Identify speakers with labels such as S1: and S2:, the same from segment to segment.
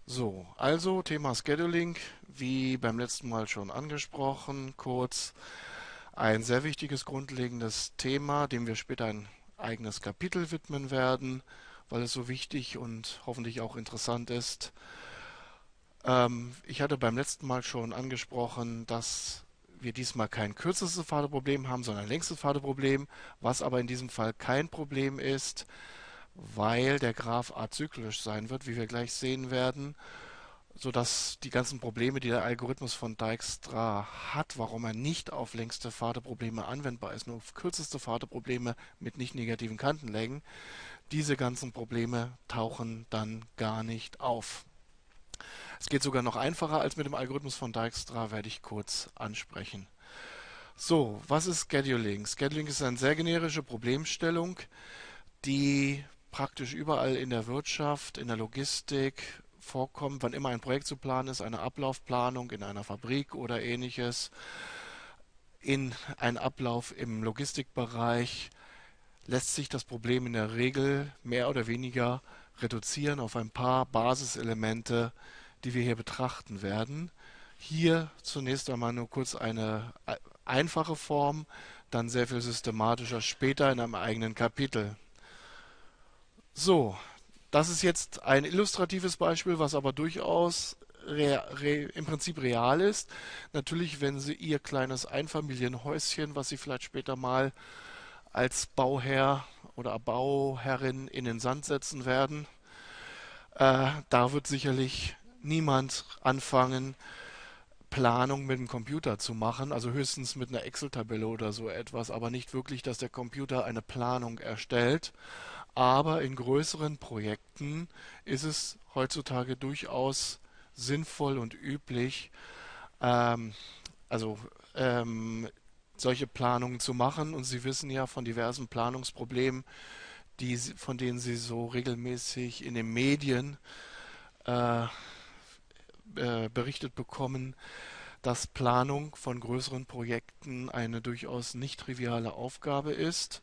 S1: So, also Thema Scheduling, wie beim letzten Mal schon angesprochen, kurz ein sehr wichtiges, grundlegendes Thema, dem wir später ein eigenes Kapitel widmen werden, weil es so wichtig und hoffentlich auch interessant ist. Ich hatte beim letzten Mal schon angesprochen, dass wir diesmal kein kürzestes Fadeproblem haben, sondern ein längstes Fadeproblem, was aber in diesem Fall kein Problem ist, weil der Graph azyklisch sein wird, wie wir gleich sehen werden, sodass die ganzen Probleme, die der Algorithmus von Dijkstra hat, warum er nicht auf längste Phadeprobleme anwendbar ist, nur auf kürzeste Phadeprobleme mit nicht negativen Kantenlängen, diese ganzen Probleme tauchen dann gar nicht auf. Es geht sogar noch einfacher als mit dem Algorithmus von Dijkstra, werde ich kurz ansprechen. So, was ist Scheduling? Scheduling ist eine sehr generische Problemstellung, die praktisch überall in der Wirtschaft, in der Logistik vorkommt, wann immer ein Projekt zu planen ist, eine Ablaufplanung in einer Fabrik oder ähnliches, in einen Ablauf im Logistikbereich, lässt sich das Problem in der Regel mehr oder weniger reduzieren auf ein paar Basiselemente, die wir hier betrachten werden. Hier zunächst einmal nur kurz eine einfache Form, dann sehr viel systematischer später in einem eigenen Kapitel. So, das ist jetzt ein illustratives Beispiel, was aber durchaus im Prinzip real ist. Natürlich, wenn Sie Ihr kleines Einfamilienhäuschen, was Sie vielleicht später mal als Bauherr oder Bauherrin in den Sand setzen werden, da wird sicherlich niemand anfangen, Planung mit dem Computer zu machen, also höchstens mit einer Excel-Tabelle oder so etwas, aber nicht wirklich, dass der Computer eine Planung erstellt. Aber in größeren Projekten ist es heutzutage durchaus sinnvoll und üblich, ähm, also ähm, solche Planungen zu machen. Und Sie wissen ja von diversen Planungsproblemen, von denen Sie so regelmäßig in den Medien äh, berichtet bekommen, dass Planung von größeren Projekten eine durchaus nicht triviale Aufgabe ist.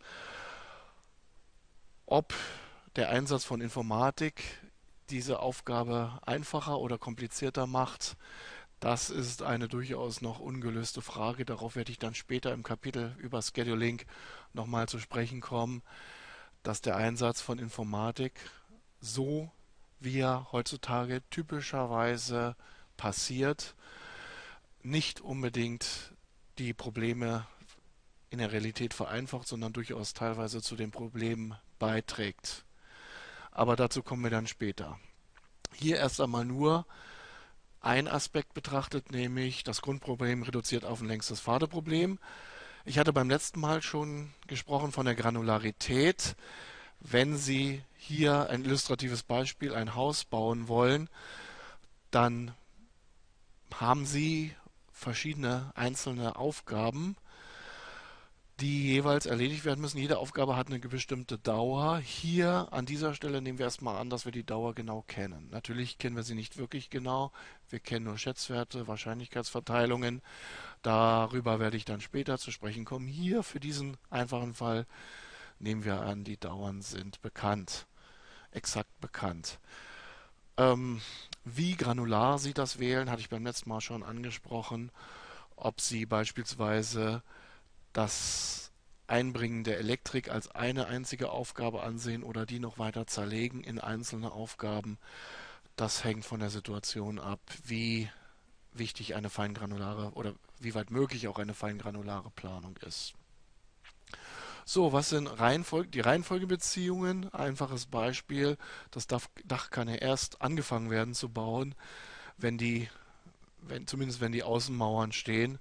S1: Ob der Einsatz von Informatik diese Aufgabe einfacher oder komplizierter macht, das ist eine durchaus noch ungelöste Frage. Darauf werde ich dann später im Kapitel über Scheduling nochmal zu sprechen kommen, dass der Einsatz von Informatik so, wie er heutzutage typischerweise passiert, nicht unbedingt die Probleme in der Realität vereinfacht, sondern durchaus teilweise zu den Problemen beiträgt. Aber dazu kommen wir dann später. Hier erst einmal nur ein Aspekt betrachtet, nämlich das Grundproblem reduziert auf ein längstes Fadeproblem. Ich hatte beim letzten Mal schon gesprochen von der Granularität. Wenn Sie hier ein illustratives Beispiel, ein Haus bauen wollen, dann haben Sie verschiedene einzelne Aufgaben, die jeweils erledigt werden müssen. Jede Aufgabe hat eine bestimmte Dauer. Hier an dieser Stelle nehmen wir erstmal an, dass wir die Dauer genau kennen. Natürlich kennen wir sie nicht wirklich genau. Wir kennen nur Schätzwerte, Wahrscheinlichkeitsverteilungen. Darüber werde ich dann später zu sprechen kommen. Hier für diesen einfachen Fall nehmen wir an, die Dauern sind bekannt, exakt bekannt. Ähm, Wie granular Sie das wählen, hatte ich beim letzten Mal schon angesprochen. Ob Sie beispielsweise das Einbringen der Elektrik als eine einzige Aufgabe ansehen oder die noch weiter zerlegen in einzelne Aufgaben, das hängt von der Situation ab, wie wichtig eine feingranulare oder wie weit möglich auch eine feingranulare Planung ist. So, was sind die Reihenfolgebeziehungen? Einfaches Beispiel, das Dach kann ja erst angefangen werden zu bauen, wenn zumindest wenn die Außenmauern stehen.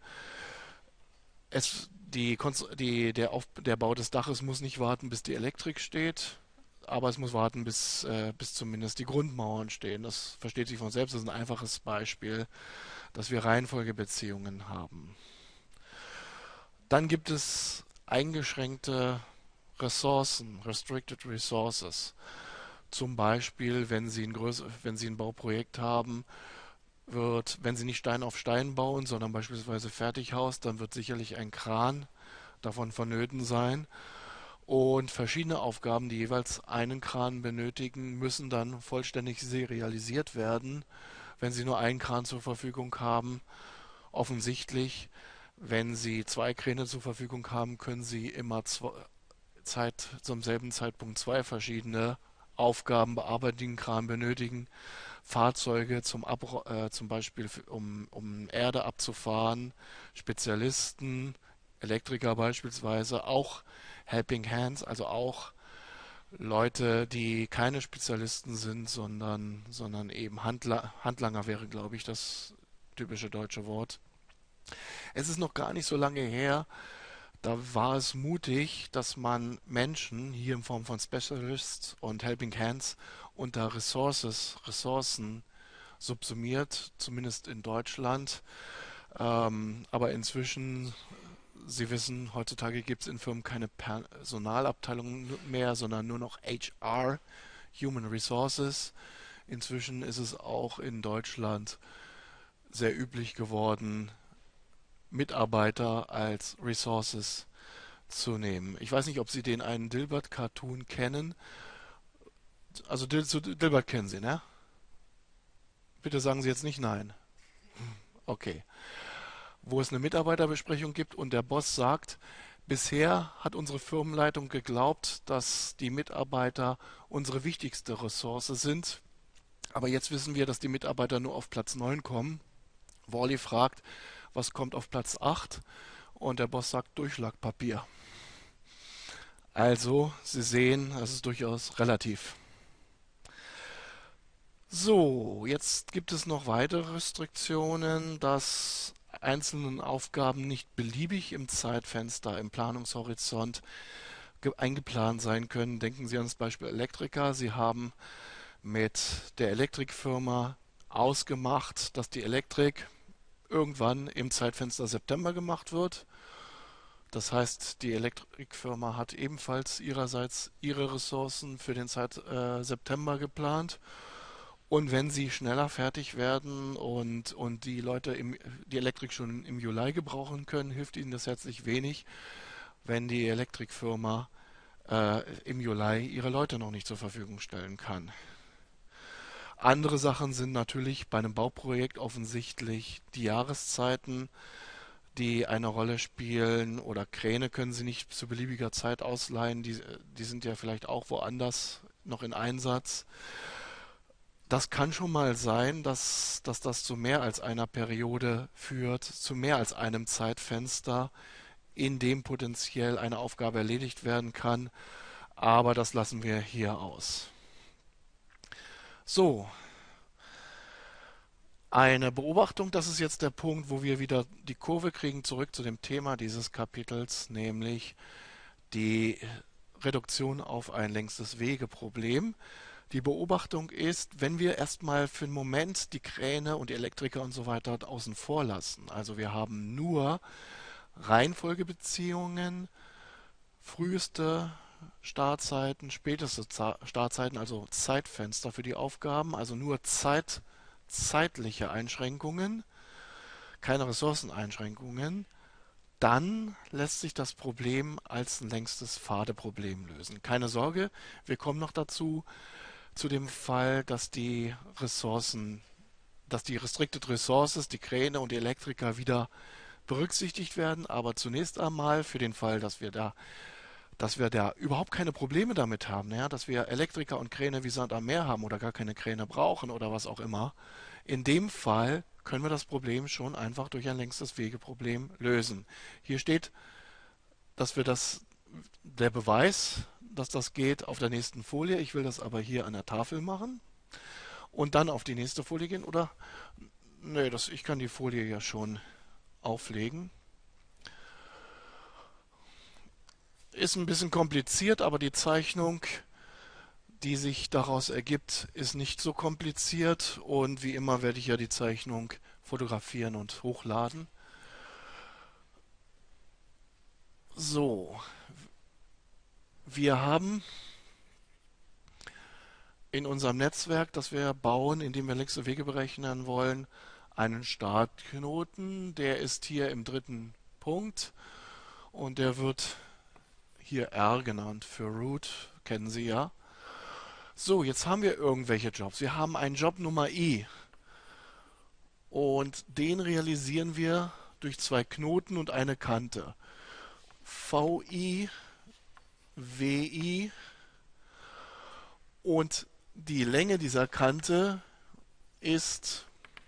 S1: Der Bau des Daches muss nicht warten, bis die Elektrik steht, aber es muss warten, bis zumindest die Grundmauern stehen. Das versteht sich von selbst. Das ist ein einfaches Beispiel, dass wir Reihenfolgebeziehungen haben. Dann gibt es eingeschränkte Ressourcen, Restricted Resources. Zum Beispiel, wenn Sie ein Bauprojekt haben, wenn Sie nicht Stein auf Stein bauen, sondern beispielsweise Fertighaus, dann wird sicherlich ein Kran davon vonnöten sein. Und verschiedene Aufgaben, die jeweils einen Kran benötigen, müssen dann vollständig serialisiert werden, wenn Sie nur einen Kran zur Verfügung haben. Offensichtlich, wenn Sie zwei Kräne zur Verfügung haben, können Sie immer zum selben Zeitpunkt zwei verschiedene Aufgaben bearbeiten, die einen Kran benötigen. Fahrzeuge zum Beispiel um Erde abzufahren, Spezialisten, Elektriker beispielsweise, auch Helping Hands, also auch Leute, die keine Spezialisten sind, sondern eben Handlanger wäre, glaube ich, das typische deutsche Wort. Es ist noch gar nicht so lange her, da war es mutig, dass man Menschen hier in Form von Specialists und Helping Hands unter Ressourcen subsumiert, zumindest in Deutschland. Aber inzwischen, Sie wissen, heutzutage gibt es in Firmen keine Personalabteilung mehr, sondern nur noch HR, Human Resources. Inzwischen ist es auch in Deutschland sehr üblich geworden, Mitarbeiter als Resources zu nehmen. Ich weiß nicht, ob Sie den einen Dilbert-Cartoon kennen. Also zu Dilbert kennen Sie, ne? Bitte sagen Sie jetzt nicht nein. Okay. Wo es eine Mitarbeiterbesprechung gibt und der Boss sagt, bisher hat unsere Firmenleitung geglaubt, dass die Mitarbeiter unsere wichtigste Ressource sind, aber jetzt wissen wir, dass die Mitarbeiter nur auf Platz 9 kommen. Wally fragt, was kommt auf Platz 8? Und der Boss sagt Durchschlagpapier. Also, Sie sehen, das ist durchaus relativ. So, jetzt gibt es noch weitere Restriktionen, dass einzelne Aufgaben nicht beliebig im Zeitfenster, im Planungshorizont eingeplant sein können. Denken Sie an das Beispiel Elektriker. Sie haben mit der Elektrikfirma ausgemacht, dass die Elektrik irgendwann im Zeitfenster September gemacht wird. Das heißt, die Elektrikfirma hat ebenfalls ihrerseits ihre Ressourcen für den September geplant. Und wenn sie schneller fertig werden und die Leute die Elektrik schon im Juli gebrauchen können, hilft ihnen das herzlich wenig, wenn die Elektrikfirma im Juli ihre Leute noch nicht zur Verfügung stellen kann. Andere Sachen sind natürlich bei einem Bauprojekt offensichtlich die Jahreszeiten, die eine Rolle spielen, oder Kräne können Sie nicht zu beliebiger Zeit ausleihen, die sind ja vielleicht auch woanders noch in Einsatz. Das kann schon mal sein, dass das zu mehr als einer Periode führt, zu mehr als einem Zeitfenster, in dem potenziell eine Aufgabe erledigt werden kann, aber das lassen wir hier aus. So, eine Beobachtung, das ist jetzt der Punkt, wo wir wieder die Kurve kriegen, zurück zu dem Thema dieses Kapitels, nämlich die Reduktion auf ein längstes Wegeproblem. Die Beobachtung ist, wenn wir erstmal für einen Moment die Kräne und die Elektriker und so weiter außen vor lassen, also wir haben nur Reihenfolgebeziehungen, früheste Startzeiten, späteste Startzeiten, also Zeitfenster für die Aufgaben, also nur zeitliche Einschränkungen, keine Ressourceneinschränkungen, dann lässt sich das Problem als ein längstes Phadeproblem lösen. Keine Sorge, wir kommen noch dazu, zu dem Fall, dass die Restricted Resources, die Kräne und die Elektriker wieder berücksichtigt werden, aber zunächst einmal für den Fall, dass wir da überhaupt keine Probleme damit haben, ja, dass wir Elektriker und Kräne wie Sand am Meer haben oder gar keine Kräne brauchen oder was auch immer. In dem Fall können wir das Problem schon einfach durch ein längstes Wegeproblem lösen. Hier steht, dass der Beweis, dass das geht, auf der nächsten Folie. Ich will das aber hier an der Tafel machen und dann auf die nächste Folie gehen. Oder? Nee, ich kann die Folie ja schon auflegen. Ist ein bisschen kompliziert, aber die Zeichnung, die sich daraus ergibt, ist nicht so kompliziert. Und wie immer werde ich ja die Zeichnung fotografieren und hochladen. So, wir haben in unserem Netzwerk, das wir bauen, indem wir längste Wege berechnen wollen, einen Startknoten. Der ist hier im dritten Punkt und der wird hier R genannt für Root, kennen Sie ja. So, jetzt haben wir irgendwelche Jobs. Wir haben einen Job Nummer I und den realisieren wir durch zwei Knoten und eine Kante. VI, WI und die Länge dieser Kante ist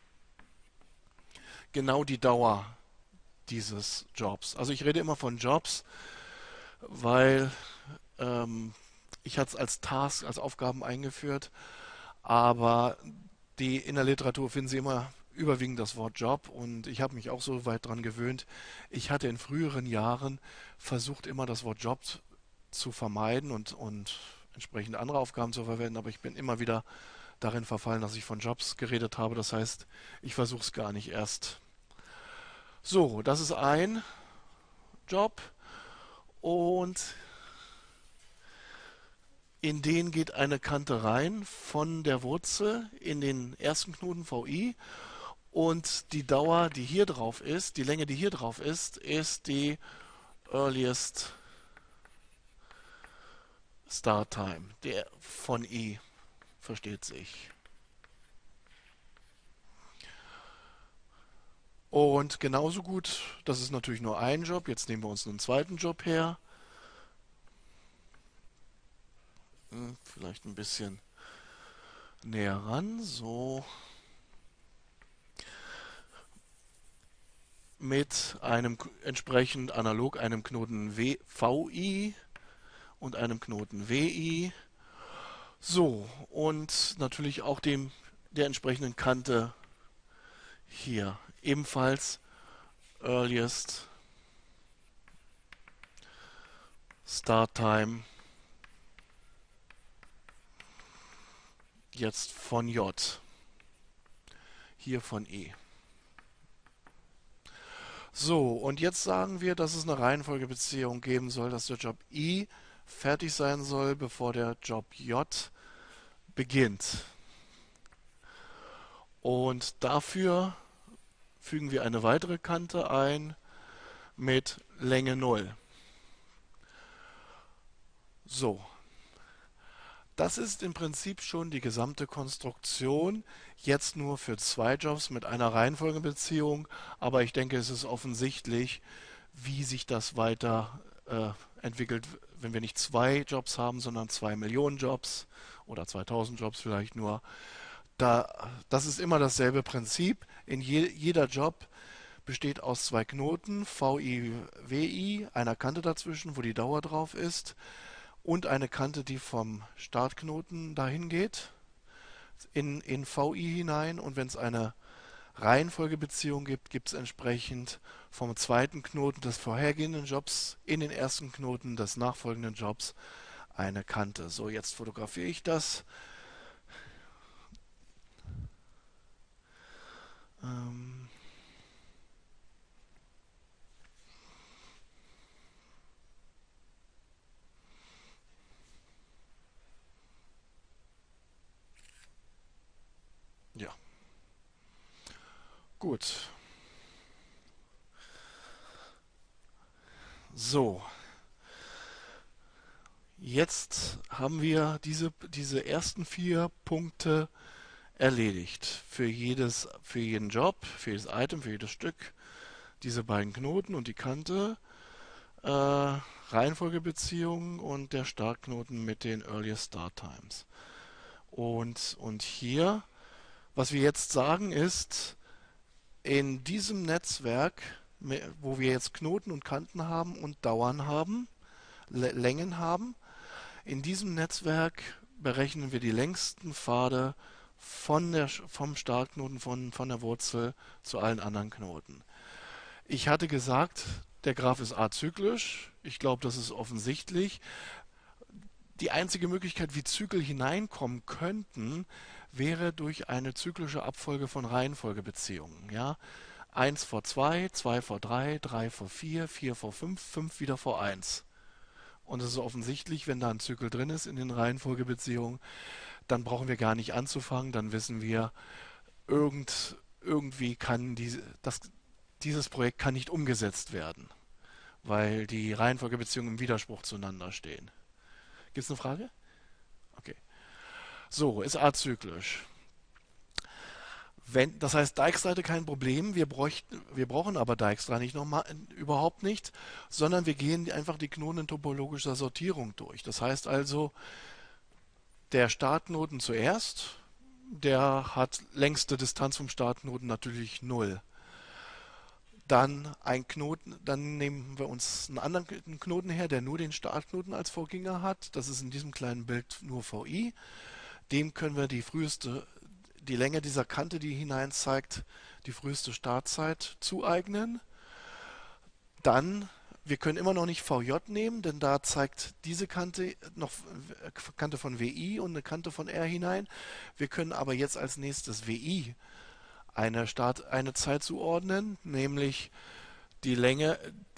S1: genau die Dauer dieses Jobs. Also ich rede immer von Jobs, weil ähm, ich hatte es als Task, als Aufgaben eingeführt, aber in der Literatur finden Sie immer überwiegend das Wort Job und ich habe mich auch so weit dran gewöhnt. Ich hatte in früheren Jahren versucht, immer das Wort Job zu vermeiden und entsprechend andere Aufgaben zu verwenden, aber ich bin immer wieder darin verfallen, dass ich von Jobs geredet habe. Das heißt, ich versuche es gar nicht erst. So, das ist ein Job und in den geht eine Kante rein von der Wurzel in den ersten Knoten VI und die Dauer, die hier drauf ist, die Länge, die hier drauf ist die earliest start time, der von I, versteht sich. Und genauso gut, das ist natürlich nur ein Job, jetzt nehmen wir uns einen zweiten Job her. Vielleicht ein bisschen näher ran, so mit einem entsprechend analog einem Knoten VI und einem Knoten WI. So, und natürlich auch der entsprechenden Kante hier. Ebenfalls earliest start time jetzt von J. Hier von E. So, und jetzt sagen wir, dass es eine Reihenfolgebeziehung geben soll, dass der Job I fertig sein soll, bevor der Job J beginnt. Und dafür fügen wir eine weitere Kante ein mit Länge 0. So, das ist im Prinzip schon die gesamte Konstruktion, jetzt nur für zwei Jobs mit einer Reihenfolgebeziehung, aber ich denke, es ist offensichtlich, wie sich das weiter entwickelt, wenn wir nicht zwei Jobs haben, sondern 2 Millionen Jobs oder 2000 Jobs vielleicht nur. Das ist immer dasselbe Prinzip. Jeder Job besteht aus zwei Knoten, VI, WI, einer Kante dazwischen, wo die Dauer drauf ist, und eine Kante, die vom Startknoten dahin geht, in VI hinein. Und wenn es eine Reihenfolgebeziehung gibt, gibt es entsprechend vom zweiten Knoten des vorhergehenden Jobs in den ersten Knoten des nachfolgenden Jobs eine Kante. So, jetzt fotografiere ich das. Ähm, ja, gut. So, jetzt haben wir diese ersten 4 Punkte erledigt. Für jeden Job, für jedes Item, für jedes Stück. Diese beiden Knoten und die Kante, Reihenfolgebeziehung und der Startknoten mit den Earliest Start Times. Und hier, was wir jetzt sagen ist, in diesem Netzwerk, wo wir jetzt Knoten und Kanten haben und Dauern haben, Längen haben, in diesem Netzwerk berechnen wir die längsten Pfade vom Startknoten von der Wurzel zu allen anderen Knoten. Ich hatte gesagt, der Graph ist azyklisch. Ich glaube, das ist offensichtlich. Die einzige Möglichkeit, wie Zyklen hineinkommen könnten, wäre durch eine zyklische Abfolge von Reihenfolgebeziehungen. Ja? 1 vor 2, 2 vor 3, 3 vor 4, 4 vor 5, 5 wieder vor 1. Und es ist offensichtlich, wenn da ein Zyklus drin ist in den Reihenfolgebeziehungen, dann brauchen wir gar nicht anzufangen, dann wissen wir, irgendwie kann dieses Projekt kann nicht umgesetzt werden, weil die Reihenfolgebeziehungen im Widerspruch zueinander stehen. Gibt es eine Frage? Okay. So, ist azyklisch. Das heißt, Dijkstra hatte kein Problem, wir brauchen aber Dijkstra nicht nochmal, überhaupt nicht, sondern wir gehen einfach die Knoten in topologischer Sortierung durch. Das heißt also, der Startknoten zuerst, der hat längste Distanz vom Startknoten natürlich 0. Dann ein Knoten, dann nehmen wir uns einen anderen Knoten her, der nur den Startknoten als Vorgänger hat. Das ist in diesem kleinen Bild nur VI. Dem können wir die Länge dieser Kante, die hinein zeigt, die früheste Startzeit zueignen. Dann, wir können immer noch nicht VJ nehmen, denn da zeigt diese Kante noch Kante von WI und eine Kante von R hinein. Wir können aber jetzt als nächstes WI eine Zeit zuordnen, nämlich die Länge,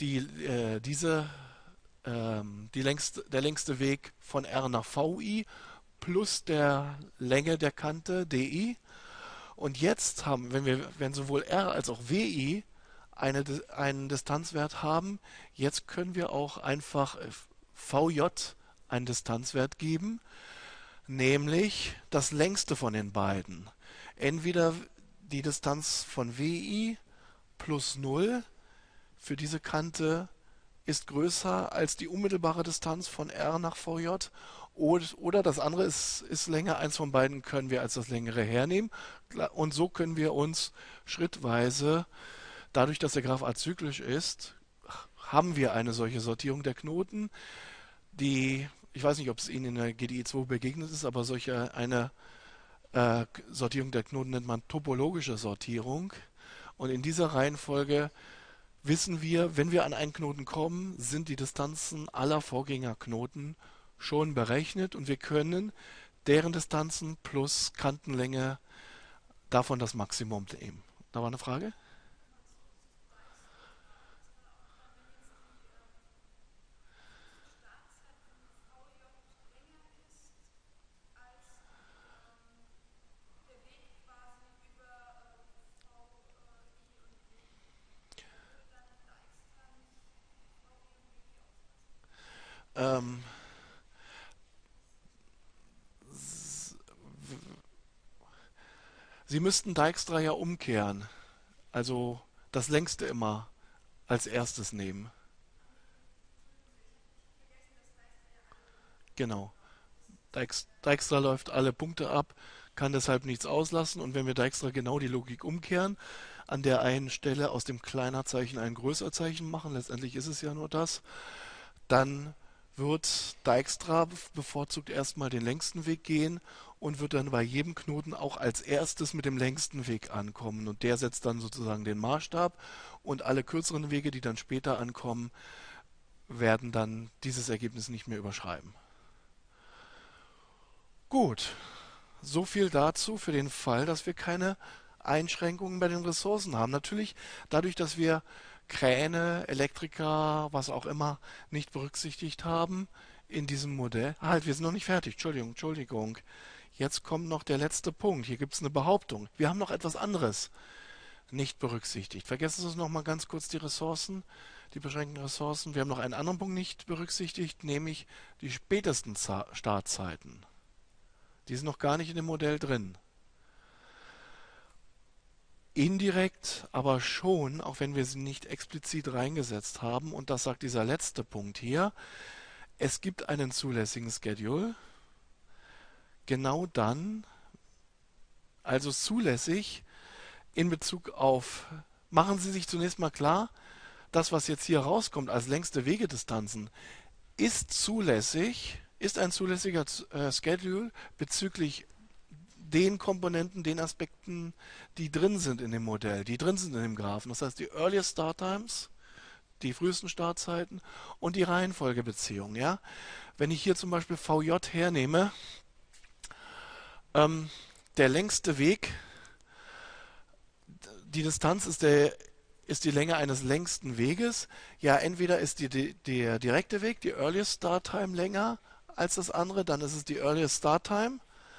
S1: der längste Weg von R nach VI plus der Länge der Kante DI. Und jetzt wenn sowohl R als auch WI einen Distanzwert haben, jetzt können wir auch einfach VJ einen Distanzwert geben, nämlich das längste von den beiden. Entweder die Distanz von WI plus 0 für diese Kante ist größer als die unmittelbare Distanz von R nach VJ oder das andere ist länger. Eins von beiden können wir als das längere hernehmen. Und so können wir uns schrittweise, dadurch, dass der Graph azyklisch ist, haben wir eine solche Sortierung der Knoten, ich weiß nicht, ob es Ihnen in der GDE 2 begegnet ist, aber eine Sortierung der Knoten nennt man topologische Sortierung. Und in dieser Reihenfolge wissen wir, wenn wir an einen Knoten kommen, sind die Distanzen aller Vorgängerknoten schon berechnet und wir können deren Distanzen plus Kantenlänge davon das Maximum nehmen. Da war eine Frage? Ähm, Sie müssten Dijkstra ja umkehren, also das längste immer als erstes nehmen. Genau. Dijkstra läuft alle Punkte ab, kann deshalb nichts auslassen und wenn wir Dijkstra genau die Logik umkehren, an der einen Stelle aus dem Kleinerzeichen ein Größerzeichen machen, letztendlich ist es ja nur das, dann wird Dijkstra bevorzugt erstmal den längsten Weg gehen und wird dann bei jedem Knoten auch als erstes mit dem längsten Weg ankommen. Und der setzt dann sozusagen den Maßstab und alle kürzeren Wege, die dann später ankommen, werden dann dieses Ergebnis nicht mehr überschreiben. Gut, so viel dazu für den Fall, dass wir keine Einschränkungen bei den Ressourcen haben. Natürlich, dadurch, dass wir Kräne, Elektriker, was auch immer nicht berücksichtigt haben in diesem Modell. Halt, wir sind noch nicht fertig. Entschuldigung. Jetzt kommt noch der letzte Punkt. Hier gibt es eine Behauptung. Wir haben noch etwas anderes nicht berücksichtigt. Vergessen Sie noch mal ganz kurz die Ressourcen, die beschränkten Ressourcen. Wir haben noch einen anderen Punkt nicht berücksichtigt, nämlich die spätesten Startzeiten. Die sind noch gar nicht in dem Modell drin. Indirekt aber schon, auch wenn wir sie nicht explizit reingesetzt haben. Und das sagt dieser letzte Punkt hier. Es gibt einen zulässigen Schedule. Genau dann, also zulässig in Bezug auf, machen Sie sich zunächst mal klar, das, was jetzt hier rauskommt als längste Wegedistanzen, ist ein zulässiger Schedule bezüglich den Komponenten, den Aspekten, die drin sind in dem Modell, die drin sind in dem Graphen. Das heißt, die Earliest Start Times, die frühesten Startzeiten und die Reihenfolgebeziehung. Ja? Wenn ich hier zum Beispiel VJ hernehme, der längste Weg, die Distanz ist die Länge eines längsten Weges. Ja, entweder ist der direkte Weg, die Earliest Start Time länger als das andere, dann ist es die Earliest Start Time.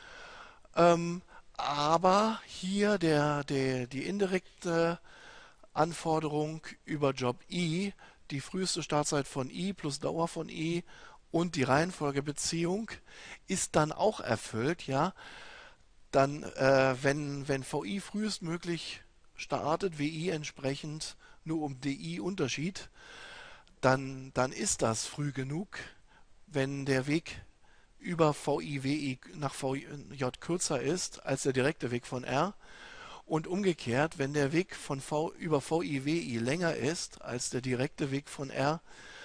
S1: Aber hier die indirekte Anforderung über Job I die früheste Startzeit von i plus Dauer von i und die Reihenfolgebeziehung ist dann auch erfüllt, ja, dann, wenn VI frühestmöglich startet, WI entsprechend nur um DI Unterschied, dann ist das früh genug, wenn der Weg über VI nach VJ kürzer ist als der direkte Weg von R. Und umgekehrt, wenn der Weg von über VI länger ist als der direkte Weg von R,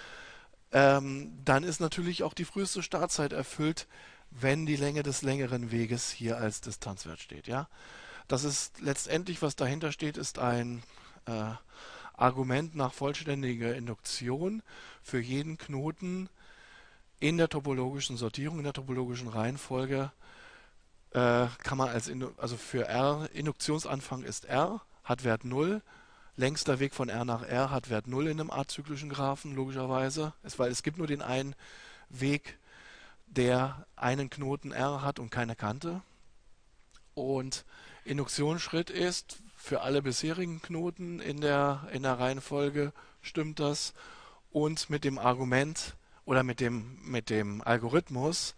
S1: dann ist natürlich auch die früheste Startzeit erfüllt, wenn die Länge des längeren Weges hier als Distanzwert steht. Ja? Das ist letztendlich, was dahinter steht, ist ein Argument nach vollständiger Induktion für jeden Knoten in der topologischen Sortierung, in der topologischen Reihenfolge. Kann man also für R, Induktionsanfang ist R, hat Wert 0. Längster Weg von R nach R hat Wert 0 in einem azyklischen Graphen, logischerweise. Weil es gibt nur den einen Weg, der einen Knoten R hat und keine Kante. Und Induktionsschritt ist, für alle bisherigen Knoten in der Reihenfolge stimmt das. Und mit dem Argument oder mit dem Algorithmus,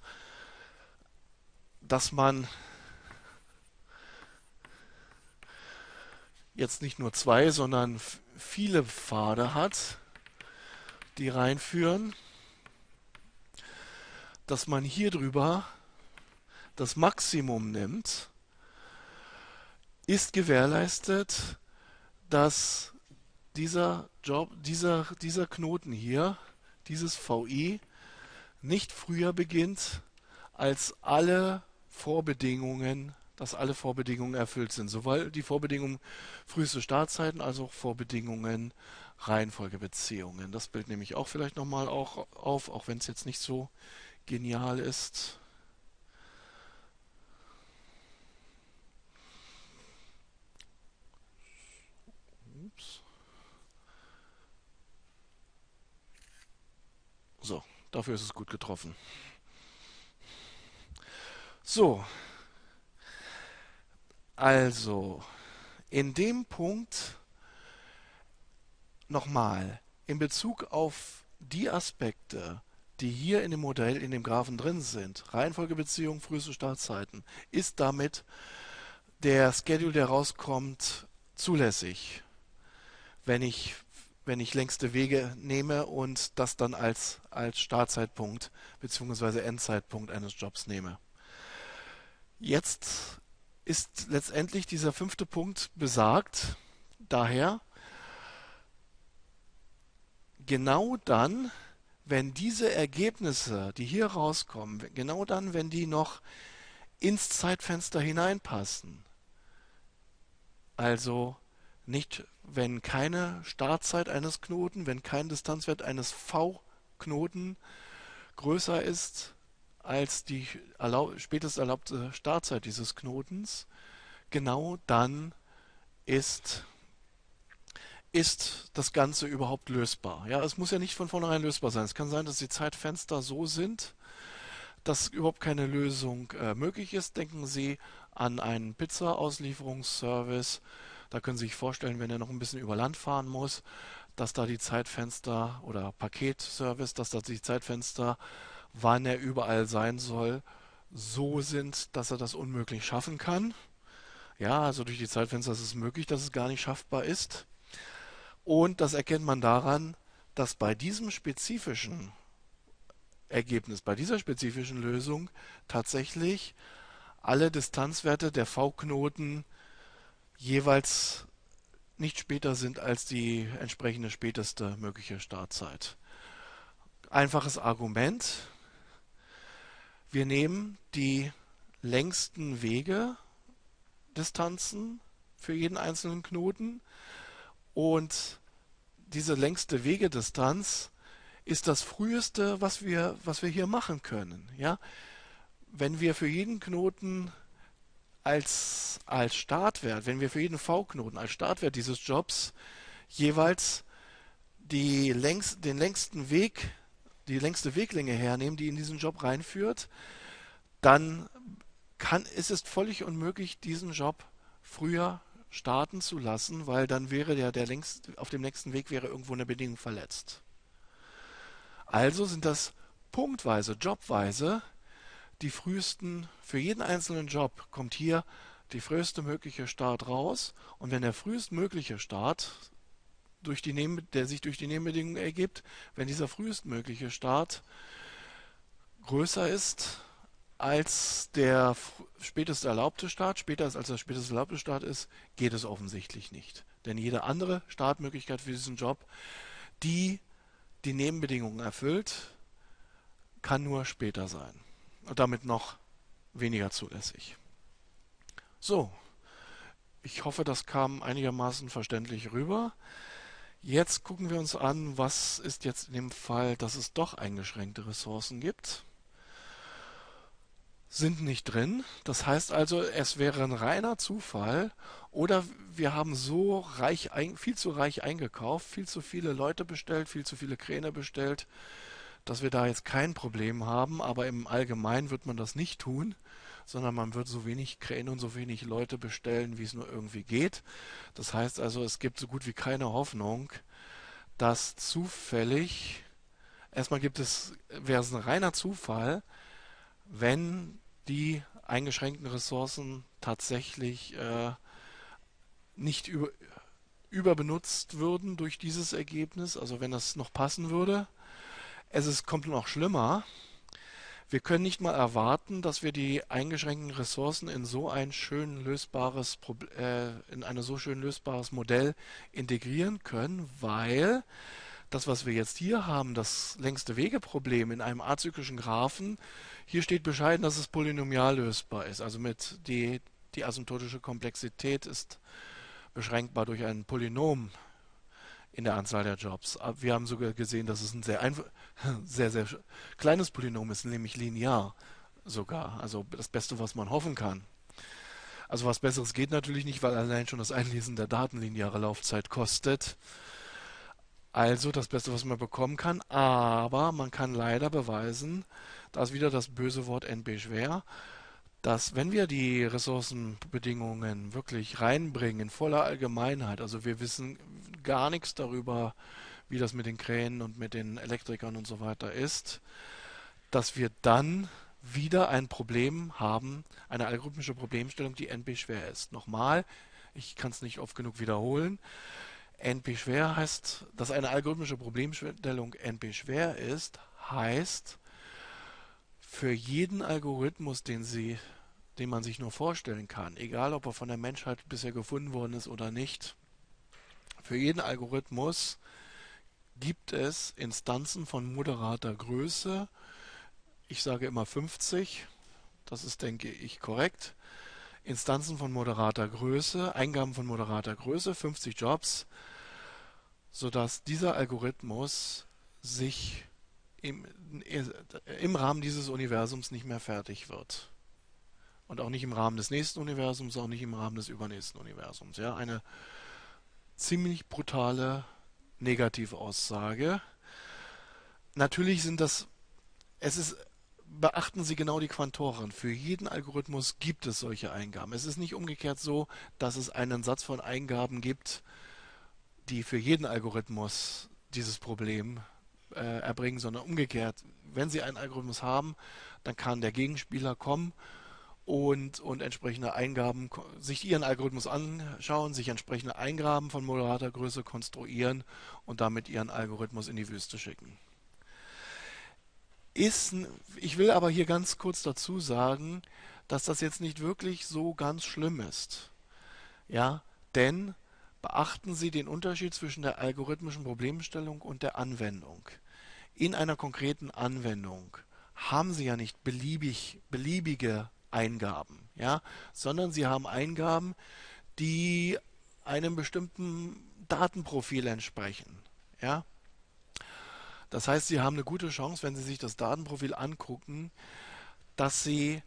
S1: dass man jetzt nicht nur zwei, sondern viele Pfade hat, die reinführen, dass man hier drüber das Maximum nimmt, ist gewährleistet, dass dieser Knoten hier, dieses VI, nicht früher beginnt, als dass alle Vorbedingungen erfüllt sind. Sowohl die Vorbedingungen früheste Startzeiten als auch Vorbedingungen Reihenfolgebeziehungen. Das Bild nehme ich auch vielleicht nochmal auf, auch wenn es jetzt nicht so genial ist. Ups. So, dafür ist es gut getroffen. So, also in dem Punkt nochmal in Bezug auf die Aspekte, die hier in dem Modell, in dem Graphen drin sind, Reihenfolgebeziehung, früheste Startzeiten, ist damit der Schedule, der rauskommt, zulässig, wenn ich längste Wege nehme und das dann als Startzeitpunkt bzw. Endzeitpunkt eines Jobs nehme. Jetzt ist letztendlich dieser 5. Punkt besagt, daher genau dann, wenn diese Ergebnisse, die hier rauskommen, genau dann, wenn die noch ins Zeitfenster hineinpassen, also nicht, wenn keine Startzeit eines Knoten, wenn kein Distanzwert eines V-Knoten größer ist als die spätest erlaubte Startzeit dieses Knotens, genau dann ist das Ganze überhaupt lösbar. Ja, es muss ja nicht von vornherein lösbar sein. Es kann sein, dass die Zeitfenster so sind, dass überhaupt keine Lösung möglich ist. Denken Sie an einen Pizza-Auslieferungsservice. Da können Sie sich vorstellen, wenn er noch ein bisschen über Land fahren muss, dass da die Zeitfenster oder Paketservice, dass da die Zeitfenster, wann er überall sein soll, so sind, dass er das unmöglich schaffen kann. Ja, also durch die Zeitfenster ist es möglich, dass es gar nicht schaffbar ist. Und das erkennt man daran, dass bei diesem spezifischen Ergebnis, bei dieser spezifischen Lösung tatsächlich alle Distanzwerte der V-Knoten jeweils nicht später sind als die entsprechende späteste mögliche Startzeit. Einfaches Argument. Wir nehmen die längsten Wegedistanzen für jeden einzelnen Knoten und diese längste Wegedistanz ist das früheste, was wir hier machen können. Ja? Wenn wir für jeden Knoten als Startwert, wenn wir für jeden V-Knoten als Startwert dieses Jobs jeweils den längsten Weg, die längste Weglänge hernehmen, die in diesen Job reinführt, dann ist es völlig unmöglich, diesen Job früher starten zu lassen, weil dann wäre auf dem nächsten Weg wäre irgendwo eine Bedingung verletzt. Also sind das punktweise, jobweise die frühesten, für jeden einzelnen Job kommt hier die früheste mögliche Start raus, und wenn der frühestmögliche Start der sich durch die Nebenbedingungen ergibt, wenn dieser frühestmögliche Start größer ist als der späteste erlaubte Start, später ist als der späteste erlaubte Start ist, geht es offensichtlich nicht. Denn jede andere Startmöglichkeit für diesen Job, die die Nebenbedingungen erfüllt, kann nur später sein. Und damit noch weniger zulässig. So, ich hoffe, das kam einigermaßen verständlich rüber. Jetzt gucken wir uns an, was ist jetzt in dem Fall, dass es doch eingeschränkte Ressourcen gibt. Sind nicht drin. Das heißt also, es wäre ein reiner Zufall, oder wir haben viel zu reich eingekauft, viel zu viele Leute bestellt, viel zu viele Kräne bestellt, dass wir da jetzt kein Problem haben, aber im Allgemeinen wird man das nicht tun, sondern man wird so wenig Kräne und so wenig Leute bestellen, wie es nur irgendwie geht. Das heißt also, es gibt so gut wie keine Hoffnung, dass zufällig, wäre es ein reiner Zufall, wenn die eingeschränkten Ressourcen tatsächlich nicht überbenutzt würden durch dieses Ergebnis, also wenn das noch passen würde. Kommt noch schlimmer. Wir können nicht mal erwarten, dass wir die eingeschränkten Ressourcen in in ein so schön lösbares Modell integrieren können, weil das, was wir jetzt hier haben, das längste Wegeproblem in einem azyklischen Graphen, hier steht bescheiden, dass es polynomial lösbar ist. Also die asymptotische Komplexität ist beschränkbar durch ein Polynom in der Anzahl der Jobs. Wir haben sogar gesehen, dass es ein sehr kleines Polynom ist, nämlich linear sogar. Also das Beste, was man hoffen kann. Also was Besseres geht natürlich nicht, weil allein schon das Einlesen der Daten lineare Laufzeit kostet. Also das Beste, was man bekommen kann, aber man kann leider beweisen, da ist wieder das böse Wort NP schwer, dass wenn wir die Ressourcenbedingungen wirklich reinbringen in voller Allgemeinheit, also wir wissen gar nichts darüber, wie das mit den Kränen und mit den Elektrikern und so weiter ist, dass wir dann wieder ein Problem haben, eine algorithmische Problemstellung, die NP schwer ist. Nochmal, ich kann es nicht oft genug wiederholen. NP schwer heißt, dass eine algorithmische Problemstellung NP schwer ist, heißt, für jeden Algorithmus, den man sich nur vorstellen kann, egal ob er von der Menschheit bisher gefunden worden ist oder nicht, für jeden Algorithmus gibt es Instanzen von moderater Größe. Ich sage immer 50, das ist, denke ich, korrekt. Instanzen von moderater Größe, Eingaben von moderater Größe, 50 Jobs, sodass dieser Algorithmus sich im Rahmen dieses Universums nicht mehr fertig wird. Und auch nicht im Rahmen des nächsten Universums, auch nicht im Rahmen des übernächsten Universums. Ja, eine ziemlich brutale Negativaussage. Natürlich beachten Sie genau die Quantoren. Für jeden Algorithmus gibt es solche Eingaben. Es ist nicht umgekehrt so, dass es einen Satz von Eingaben gibt, die für jeden Algorithmus dieses Problem erbringen, sondern umgekehrt. Wenn Sie einen Algorithmus haben, dann kann der Gegenspieler kommen und entsprechende Eingaben, sich Ihren Algorithmus anschauen, sich entsprechende Eingaben von moderater Größe konstruieren und damit Ihren Algorithmus in die Wüste schicken. Ich will aber hier ganz kurz dazu sagen, dass das jetzt nicht wirklich so ganz schlimm ist. Ja, denn beachten Sie den Unterschied zwischen der algorithmischen Problemstellung und der Anwendung. In einer konkreten Anwendung haben Sie ja nicht beliebige Eingaben, ja, sondern Sie haben Eingaben, die einem bestimmten Datenprofil entsprechen. Ja. Das heißt, Sie haben eine gute Chance, wenn Sie sich das Datenprofil angucken, dass Sie,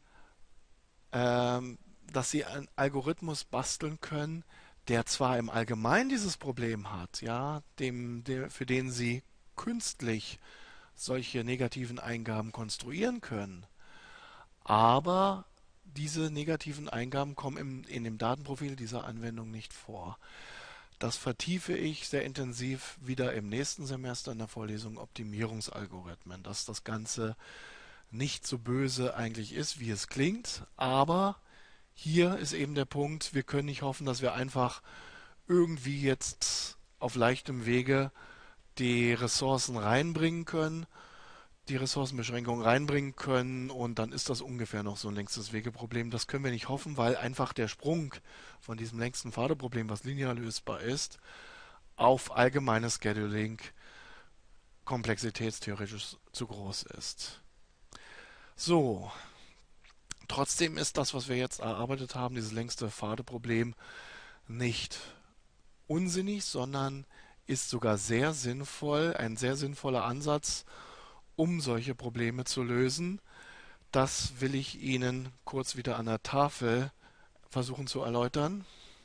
S1: dass Sie einen Algorithmus basteln können, der zwar im Allgemeinen dieses Problem hat, ja, für den Sie künstlich solche negativen Eingaben konstruieren können, aber diese negativen Eingaben kommen in dem Datenprofil dieser Anwendung nicht vor. Das vertiefe ich sehr intensiv wieder im nächsten Semester in der Vorlesung Optimierungsalgorithmen, dass das Ganze nicht so böse eigentlich ist, wie es klingt, aber hier ist eben der Punkt, wir können nicht hoffen, dass wir einfach irgendwie jetzt auf leichtem Wege die Ressourcen reinbringen können, die Ressourcenbeschränkungen reinbringen können und dann ist das ungefähr noch so ein längstes Wegeproblem. Das können wir nicht hoffen, weil einfach der Sprung von diesem längsten Pfadeproblem, was linear lösbar ist, auf allgemeines Scheduling komplexitätstheoretisch zu groß ist. So, trotzdem ist das, was wir jetzt erarbeitet haben, dieses längste Pfadeproblem, nicht unsinnig, sondern ist sogar sehr sinnvoll, ein sehr sinnvoller Ansatz, um solche Probleme zu lösen. Das will ich Ihnen kurz wieder an der Tafel versuchen zu erläutern.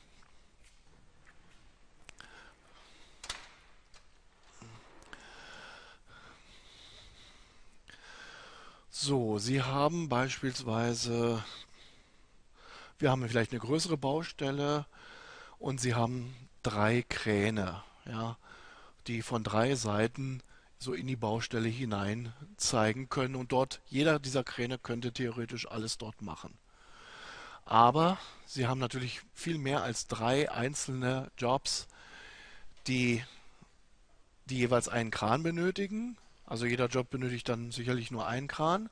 S1: So, Sie haben beispielsweise, wir haben vielleicht eine größere Baustelle und Sie haben 3 Kräne, ja, die von 3 Seiten so in die Baustelle hinein zeigen können und dort, jeder dieser Kräne könnte theoretisch alles dort machen. Aber Sie haben natürlich viel mehr als 3 einzelne Jobs, die, die jeweils einen Kran benötigen. Also jeder Job benötigt dann sicherlich nur einen Kran.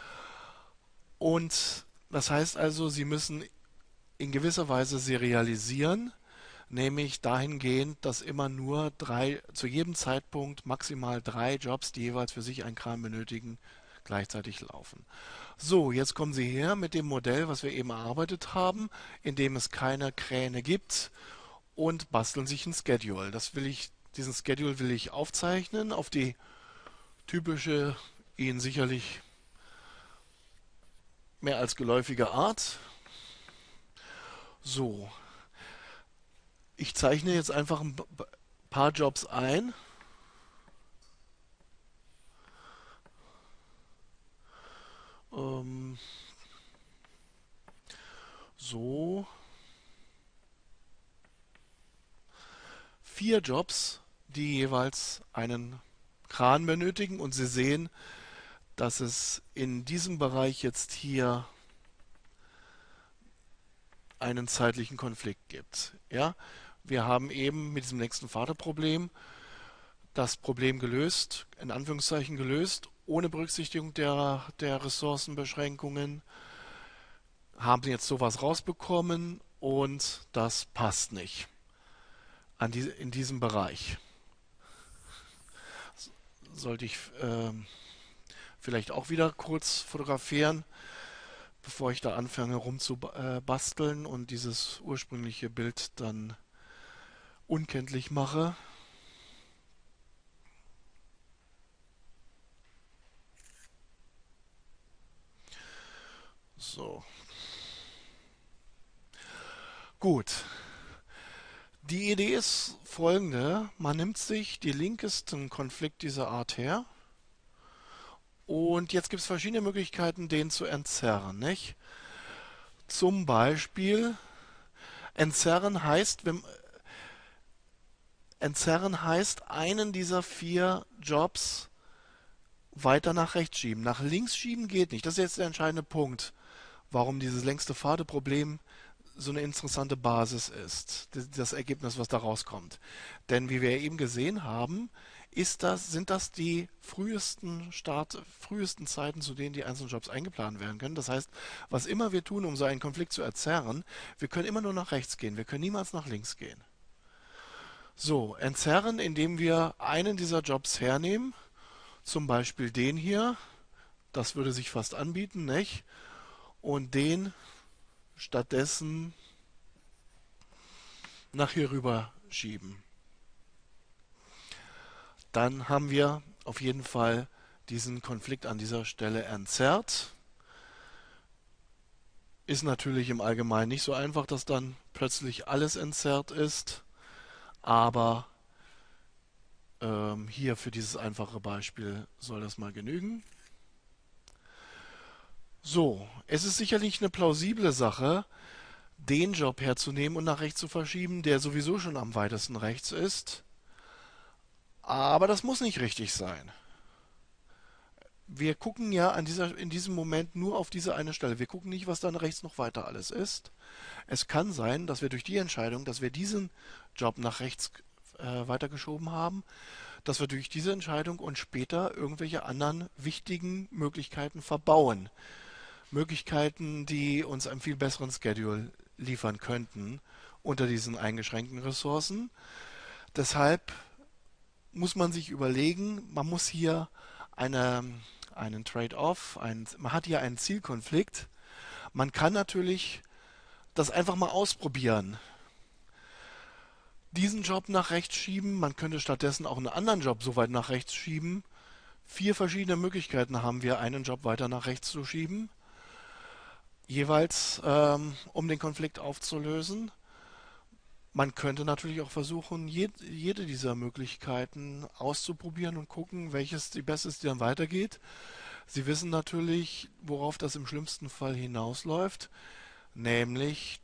S1: Und das heißt also, Sie müssen in gewisser Weise serialisieren, nämlich dahingehend, dass immer nur zu jedem Zeitpunkt maximal 3 Jobs, die jeweils für sich einen Kran benötigen, gleichzeitig laufen. So, jetzt kommen Sie her mit dem Modell, was wir eben erarbeitet haben, in dem es keine Kräne gibt und basteln sich ein Schedule. Diesen Schedule will ich aufzeichnen auf die typische, Ihnen sicherlich mehr als geläufige Art. So, ich zeichne jetzt einfach ein paar Jobs ein. Ähm, so, 4 Jobs, die jeweils einen Kran benötigen und Sie sehen, dass es in diesem Bereich jetzt hier einen zeitlichen Konflikt gibt. Ja, wir haben eben mit diesem nächsten Vaterproblem das Problem gelöst, in Anführungszeichen gelöst, ohne Berücksichtigung der Ressourcenbeschränkungen, haben jetzt sowas rausbekommen und das passt nicht in diesem Bereich. Sollte ich vielleicht auch wieder kurz fotografieren, bevor ich da anfange rumzubasteln und dieses ursprüngliche Bild dann unkenntlich mache. So, gut. Die Idee ist folgende. Man nimmt sich die linkesten Konflikt dieser Art her und jetzt gibt es verschiedene Möglichkeiten, den zu entzerren, nicht? Zum Beispiel, entzerren heißt, einen dieser 4 Jobs weiter nach rechts schieben. Nach links schieben geht nicht. Das ist jetzt der entscheidende Punkt, warum dieses längste Pfade-Problem so eine interessante Basis ist, das Ergebnis, was da rauskommt. Denn wie wir eben gesehen haben, sind das die frühesten Zeiten, zu denen die einzelnen Jobs eingeplant werden können. Das heißt, was immer wir tun, um so einen Konflikt zu erzerren, wir können immer nur nach rechts gehen, wir können niemals nach links gehen. So, entzerren, indem wir einen dieser Jobs hernehmen, zum Beispiel den hier, das würde sich fast anbieten, nicht? Und den stattdessen nach hier rüber schieben. Dann haben wir auf jeden Fall diesen Konflikt an dieser Stelle entzerrt. Ist natürlich im Allgemeinen nicht so einfach, dass dann plötzlich alles entzerrt ist, aber hier für dieses einfache Beispiel soll das mal genügen. So, es ist sicherlich eine plausible Sache, den Job herzunehmen und nach rechts zu verschieben, der sowieso schon am weitesten rechts ist. Aber das muss nicht richtig sein. Wir gucken ja in diesem Moment nur auf diese eine Stelle. Wir gucken nicht, was dann rechts noch weiter alles ist. Es kann sein, dass wir durch die Entscheidung, dass wir diesen Job nach rechts weitergeschoben haben, dass wir durch diese Entscheidung uns später irgendwelche anderen wichtigen Möglichkeiten verbauen. Möglichkeiten, die uns einen viel besseren Schedule liefern könnten unter diesen eingeschränkten Ressourcen. Deshalb muss man sich überlegen, man muss hier eine, einen Trade-off, man hat hier einen Zielkonflikt. Man kann natürlich das einfach mal ausprobieren. Diesen Job nach rechts schieben, man könnte stattdessen auch einen anderen Job so weit nach rechts schieben. 4 verschiedene Möglichkeiten haben wir, einen Job weiter nach rechts zu schieben, jeweils um den Konflikt aufzulösen. Man könnte natürlich auch versuchen, jede dieser Möglichkeiten auszuprobieren und gucken, welches die beste ist, die dann weitergeht. Sie wissen natürlich, worauf das im schlimmsten Fall hinausläuft, nämlich,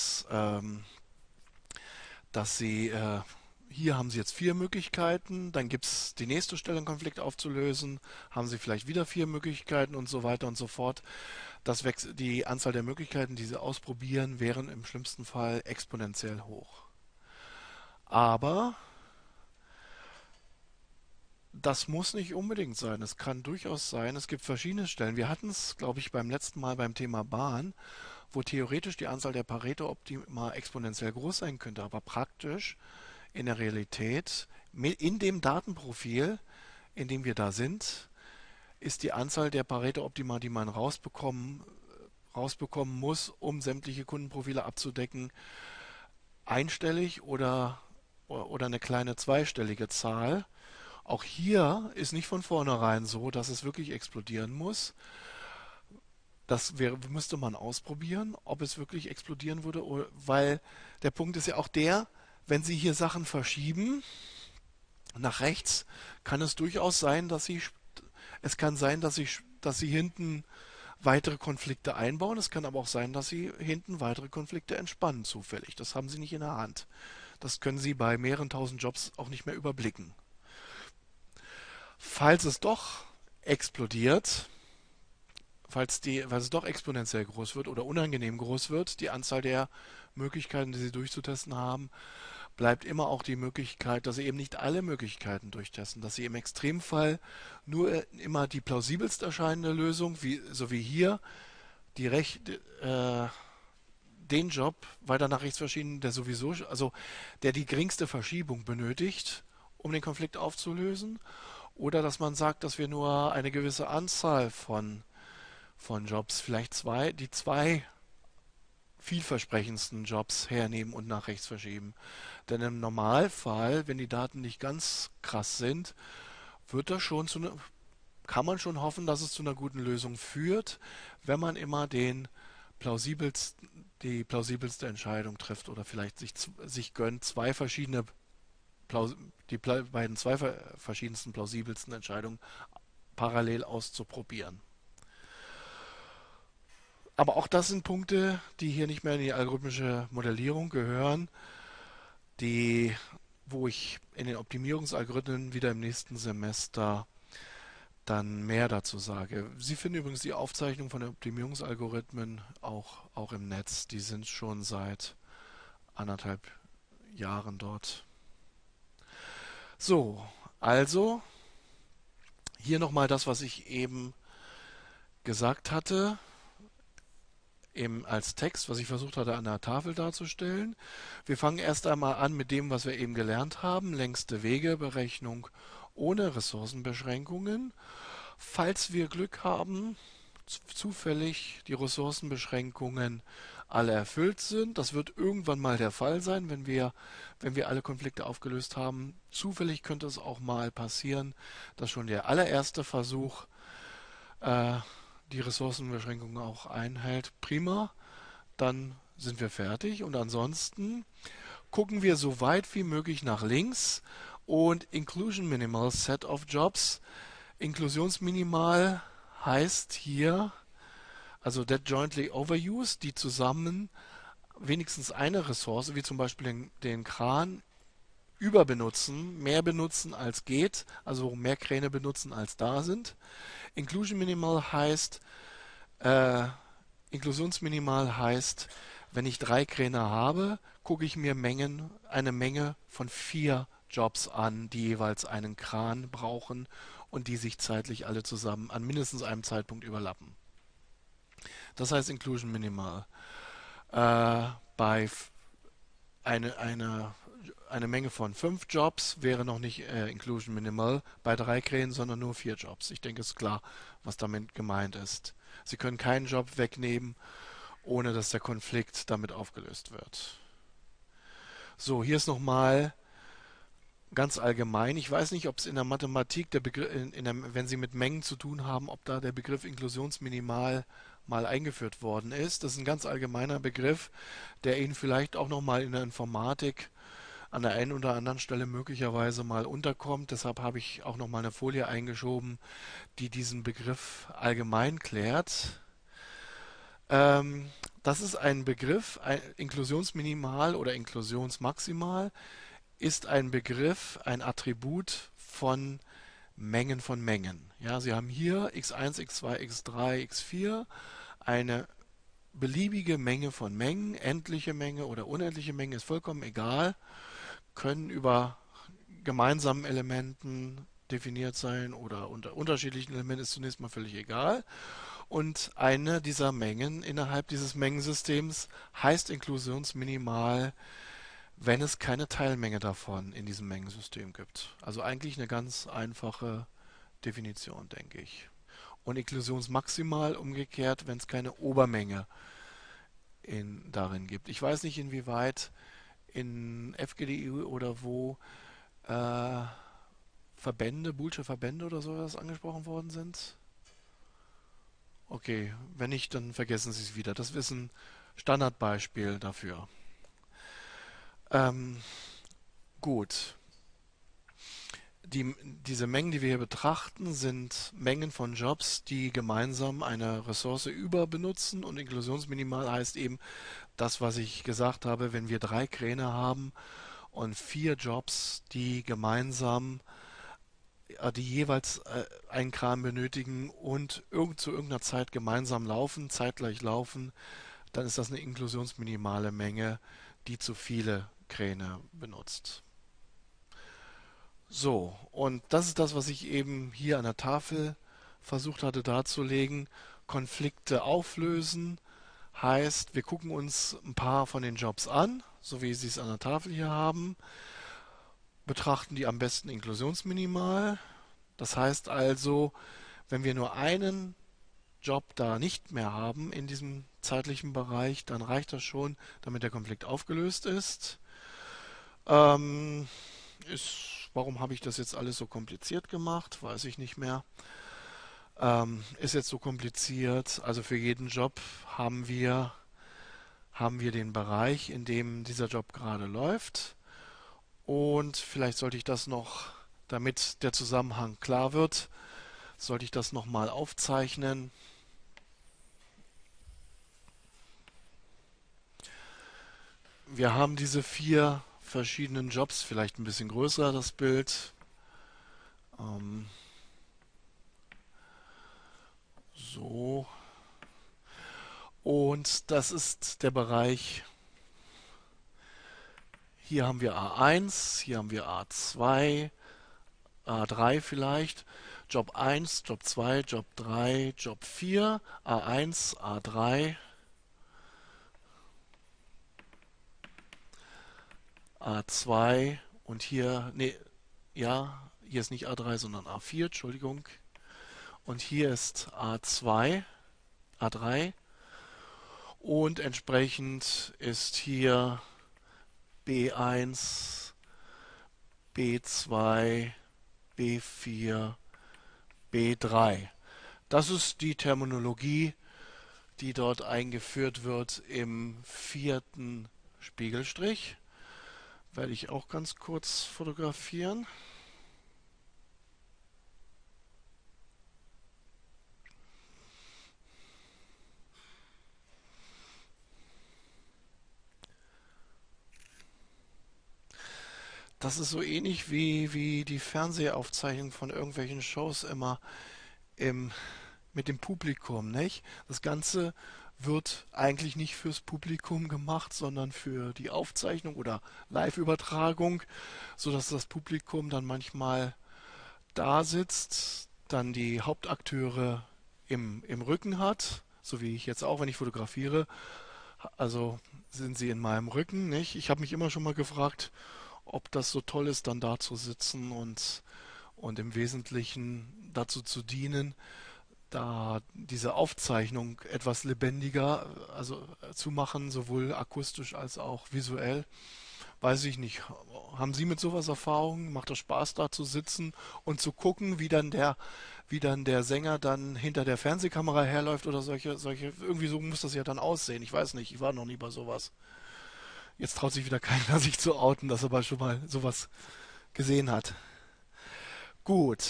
S1: dass Sie, hier haben Sie jetzt 4 Möglichkeiten, dann gibt es die nächste Stelle, einen Konflikt aufzulösen, haben Sie vielleicht wieder 4 Möglichkeiten und so weiter und so fort. Die Anzahl der Möglichkeiten, die Sie ausprobieren, wären im schlimmsten Fall exponentiell hoch. Aber das muss nicht unbedingt sein. Es kann durchaus sein, es gibt verschiedene Stellen. Wir hatten es, glaube ich, beim letzten Mal beim Thema Bahn, wo theoretisch die Anzahl der Pareto-Optima exponentiell groß sein könnte, aber praktisch in der Realität, in dem Datenprofil, in dem wir da sind, ist die Anzahl der Pareto-Optima, die man rausbekommen muss, um sämtliche Kundenprofile abzudecken, einstellig oder eine kleine zweistellige Zahl. Auch hier ist nicht von vornherein so, dass es wirklich explodieren muss. Müsste man ausprobieren, ob es wirklich explodieren würde, weil der Punkt ist ja auch der, wenn Sie hier Sachen verschieben nach rechts, kann es durchaus sein, es kann sein, dass Sie hinten weitere Konflikte einbauen. Es kann aber auch sein, dass Sie hinten weitere Konflikte entspannen zufällig. Das haben Sie nicht in der Hand. Das können Sie bei mehreren tausend Jobs auch nicht mehr überblicken. Falls es doch explodiert, falls es doch exponentiell groß wird oder unangenehm groß wird, die Anzahl der Möglichkeiten, die Sie durchzutesten haben, bleibt immer auch die Möglichkeit, dass Sie eben nicht alle Möglichkeiten durchtesten, dass Sie im Extremfall nur immer die plausibelst erscheinende Lösung, so wie hier, die den Job weiter nach rechts verschieben, der die geringste Verschiebung benötigt, um den Konflikt aufzulösen, oder dass man sagt, dass wir nur eine gewisse Anzahl von Jobs, vielleicht die 2 vielversprechendsten Jobs hernehmen und nach rechts verschieben. Denn im Normalfall, wenn die Daten nicht ganz krass sind, wird das schon kann man schon hoffen, dass es zu einer guten Lösung führt, wenn man immer die plausibelste Entscheidung trifft oder vielleicht sich gönnt, zwei verschiedensten plausibelsten Entscheidungen parallel auszuprobieren. Aber auch das sind Punkte, die hier nicht mehr in die algorithmische Modellierung gehören, die, wo ich in den Optimierungsalgorithmen wieder im nächsten Semester dann mehr dazu sage. Sie finden übrigens die Aufzeichnung von den Optimierungsalgorithmen auch im Netz. Die sind schon seit 1,5 Jahren dort. So, also hier nochmal das, was ich eben gesagt hatte, als Text, was ich versucht hatte an der Tafel darzustellen. Wir fangen erst einmal an mit dem, was wir eben gelernt haben, längste Wegeberechnung ohne Ressourcenbeschränkungen. Falls wir Glück haben, zufällig die Ressourcenbeschränkungen alle erfüllt sind. Das wird irgendwann mal der Fall sein, wenn wir alle Konflikte aufgelöst haben. Zufällig könnte es auch mal passieren, dass schon der allererste Versuch die Ressourcenbeschränkungen auch einhält. Prima, dann sind wir fertig. Und ansonsten gucken wir so weit wie möglich nach links und Inclusion Minimal Set of Jobs. Inklusionsminimal heißt hier also that jointly overused, die zusammen wenigstens eine Ressource, wie zum Beispiel den Kran, überbenutzen, mehr benutzen als geht, also mehr Kräne benutzen als da sind. Inclusion Minimal heißt, äh, Inklusionsminimal heißt, wenn ich 3 Kräne habe, gucke ich mir eine Menge von 4 Jobs an, die jeweils einen Kran brauchen und die sich zeitlich alle zusammen an mindestens einem Zeitpunkt überlappen. Das heißt Inclusion Minimal. Äh, bei eine, eine, eine Menge von 5 Jobs wäre noch nicht Inclusion Minimal bei 3 Kränen, sondern nur 4 Jobs. Ich denke, es ist klar, was damit gemeint ist. Sie können keinen Job wegnehmen, ohne dass der Konflikt damit aufgelöst wird. So, hier ist nochmal ganz allgemein. Ich weiß nicht, ob es in der Mathematik, wenn Sie mit Mengen zu tun haben, ob da der Begriff Inklusionsminimal mal eingeführt worden ist. Das ist ein ganz allgemeiner Begriff, der Ihnen vielleicht auch nochmal in der Informatik an der einen oder anderen Stelle möglicherweise mal unterkommt. Deshalb habe ich auch nochmal eine Folie eingeschoben, die diesen Begriff allgemein klärt. Das ist ein Begriff, Inklusionsminimal oder Inklusionsmaximal ist ein Begriff, ein Attribut von Mengen. Ja, Sie haben hier x1, x2, x3, x4 eine beliebige Menge von Mengen, endliche Menge oder unendliche Menge ist vollkommen egal, können über gemeinsamen Elementen definiert sein oder unter unterschiedlichen Elementen ist zunächst mal völlig egal. Und eine dieser Mengen innerhalb dieses Mengensystems heißt Inklusionsminimal, wenn es keine Teilmenge davon in diesem Mengensystem gibt. Also eigentlich eine ganz einfache Definition, denke ich. Und Inklusionsmaximal umgekehrt, wenn es keine Obermenge darin gibt. Ich weiß nicht, inwieweit in FGDI oder wo äh, Verbände, Boolsche Verbände oder sowas angesprochen worden sind. Okay, wenn nicht, dann vergessen Sie es wieder. Das ist ein Standardbeispiel dafür. Ähm, gut. Diese Mengen, die wir hier betrachten, sind Mengen von Jobs, die gemeinsam eine Ressource überbenutzen. Und Inklusionsminimal heißt eben das, was ich gesagt habe, wenn wir 3 Kräne haben und 4 Jobs, die gemeinsam, die jeweils einen Kran benötigen und zu irgendeiner Zeit gemeinsam laufen, zeitgleich laufen, dann ist das eine inklusionsminimale Menge, die zu viele Kräne benutzt. So, und das ist das, was ich eben hier an der Tafel versucht hatte darzulegen. Konflikte auflösen heißt, wir gucken uns ein paar von den Jobs an, so wie Sie es an der Tafel hier haben, betrachten die am besten inklusionsminimal. Das heißt also, wenn wir nur einen Job da nicht mehr haben in diesem zeitlichen Bereich, dann reicht das schon, damit der Konflikt aufgelöst ist. Ähm, warum habe ich das jetzt alles so kompliziert gemacht? Weiß ich nicht mehr. Ist jetzt so kompliziert. Also für jeden Job haben wir den Bereich, in dem dieser Job gerade läuft. Und vielleicht sollte ich das noch, damit der Zusammenhang klar wird, sollte ich das nochmal aufzeichnen. Wir haben diese 4 verschiedenen Jobs, vielleicht ein bisschen größer das Bild. Ähm, so. Und das ist der Bereich. Hier haben wir A1, hier haben wir A2, A3 vielleicht. Job 1, Job 2, Job 3, Job 4, A1, A3, A2 und hier, nee, ja, hier ist nicht A3, sondern A4, Entschuldigung. Und hier ist A2, A3 und entsprechend ist hier B1, B2, B4, B3. Das ist die Terminologie, die dort eingeführt wird im 4. Spiegelstrich. Werde ich auch ganz kurz fotografieren. Das ist so ähnlich wie die Fernsehaufzeichnung von irgendwelchen Shows immer im, mit dem Publikum, nicht? Das Ganze wird eigentlich nicht fürs Publikum gemacht, sondern für die Aufzeichnung oder Live-Übertragung, sodass das Publikum dann manchmal da sitzt, dann die Hauptakteure im Rücken hat, so wie ich jetzt auch, wenn ich fotografiere. Also sind sie in meinem Rücken, nicht? Ich habe mich immer schon mal gefragt, ob das so toll ist, dann da zu sitzen und im Wesentlichen dazu zu dienen, da diese Aufzeichnung etwas lebendiger, also zu machen, sowohl akustisch als auch visuell. Weiß ich nicht. Haben Sie mit sowas Erfahrung? Macht das Spaß, da zu sitzen und zu gucken, wie dann der Sänger dann hinter der Fernsehkamera herläuft oder irgendwie so muss das ja dann aussehen. Ich weiß nicht, ich war noch nie bei sowas. Jetzt traut sich wieder keiner, sich zu outen, dass er aber schon mal sowas gesehen hat. Gut.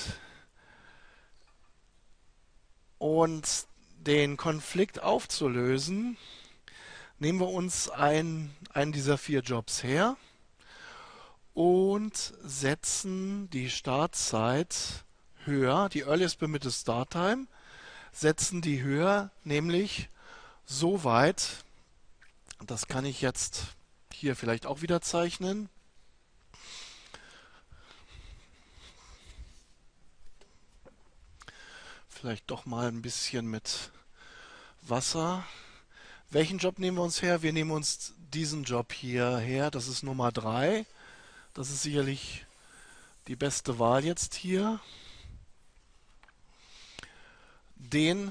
S1: Und den Konflikt aufzulösen, nehmen wir uns einen dieser 4 Jobs her und setzen die Startzeit höher, die Earliest Permitted Start Time, setzen die höher, nämlich so weit, das kann ich jetzt hier vielleicht auch wieder zeichnen. Vielleicht doch mal ein bisschen mit Wasser. Welchen Job nehmen wir uns her? Wir nehmen uns diesen Job hier her. Das ist Nummer 3. Das ist sicherlich die beste Wahl jetzt hier. Den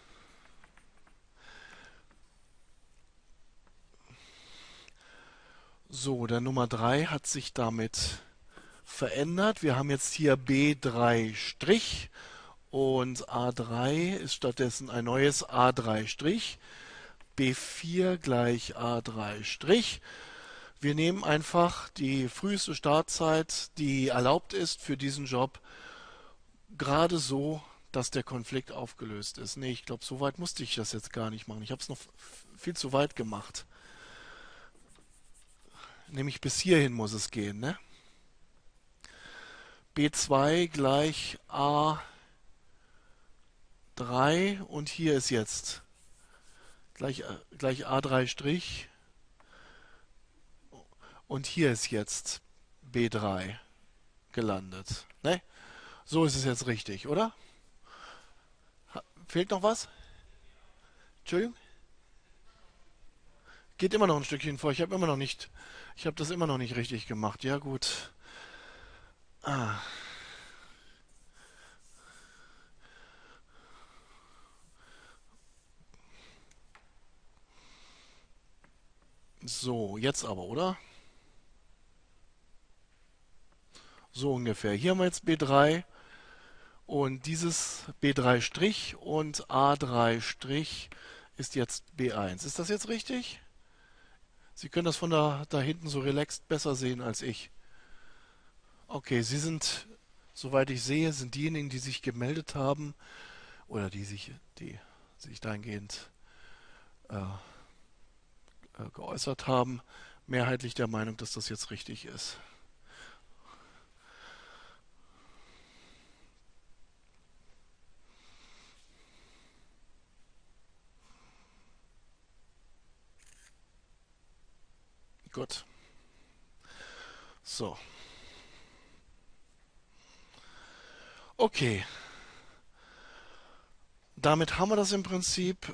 S1: so, der Nummer 3 hat sich damit verändert. Wir haben jetzt hier B3' und A3 ist stattdessen ein neues A3'. B4 gleich A3'. Wir nehmen einfach die früheste Startzeit, die erlaubt ist für diesen Job, gerade so, dass der Konflikt aufgelöst ist. Nee, ich glaube, so weit musste ich das jetzt gar nicht machen. Ich habe es noch viel zu weit gemacht. Nämlich bis hierhin muss es gehen, ne? B2 gleich A3 und hier ist jetzt gleich A3' und hier ist jetzt B3 gelandet. Ne? So ist es jetzt richtig, oder? Fehlt noch was? Entschuldigung? Geht immer noch ein Stückchen vor. Ich habe das immer noch nicht richtig gemacht. Ja, gut. Ah, so, jetzt aber, oder? So ungefähr. Hier haben wir jetzt B3 und dieses B3' und A3' ist jetzt B1. Ist das jetzt richtig? Sie können das von da hinten so relaxed besser sehen als ich. Okay, Sie sind, soweit ich sehe, sind diejenigen, die sich gemeldet haben oder die sich dahingehend geäußert haben, mehrheitlich der Meinung, dass das jetzt richtig ist. Gut. So. Okay. Damit haben wir das im Prinzip.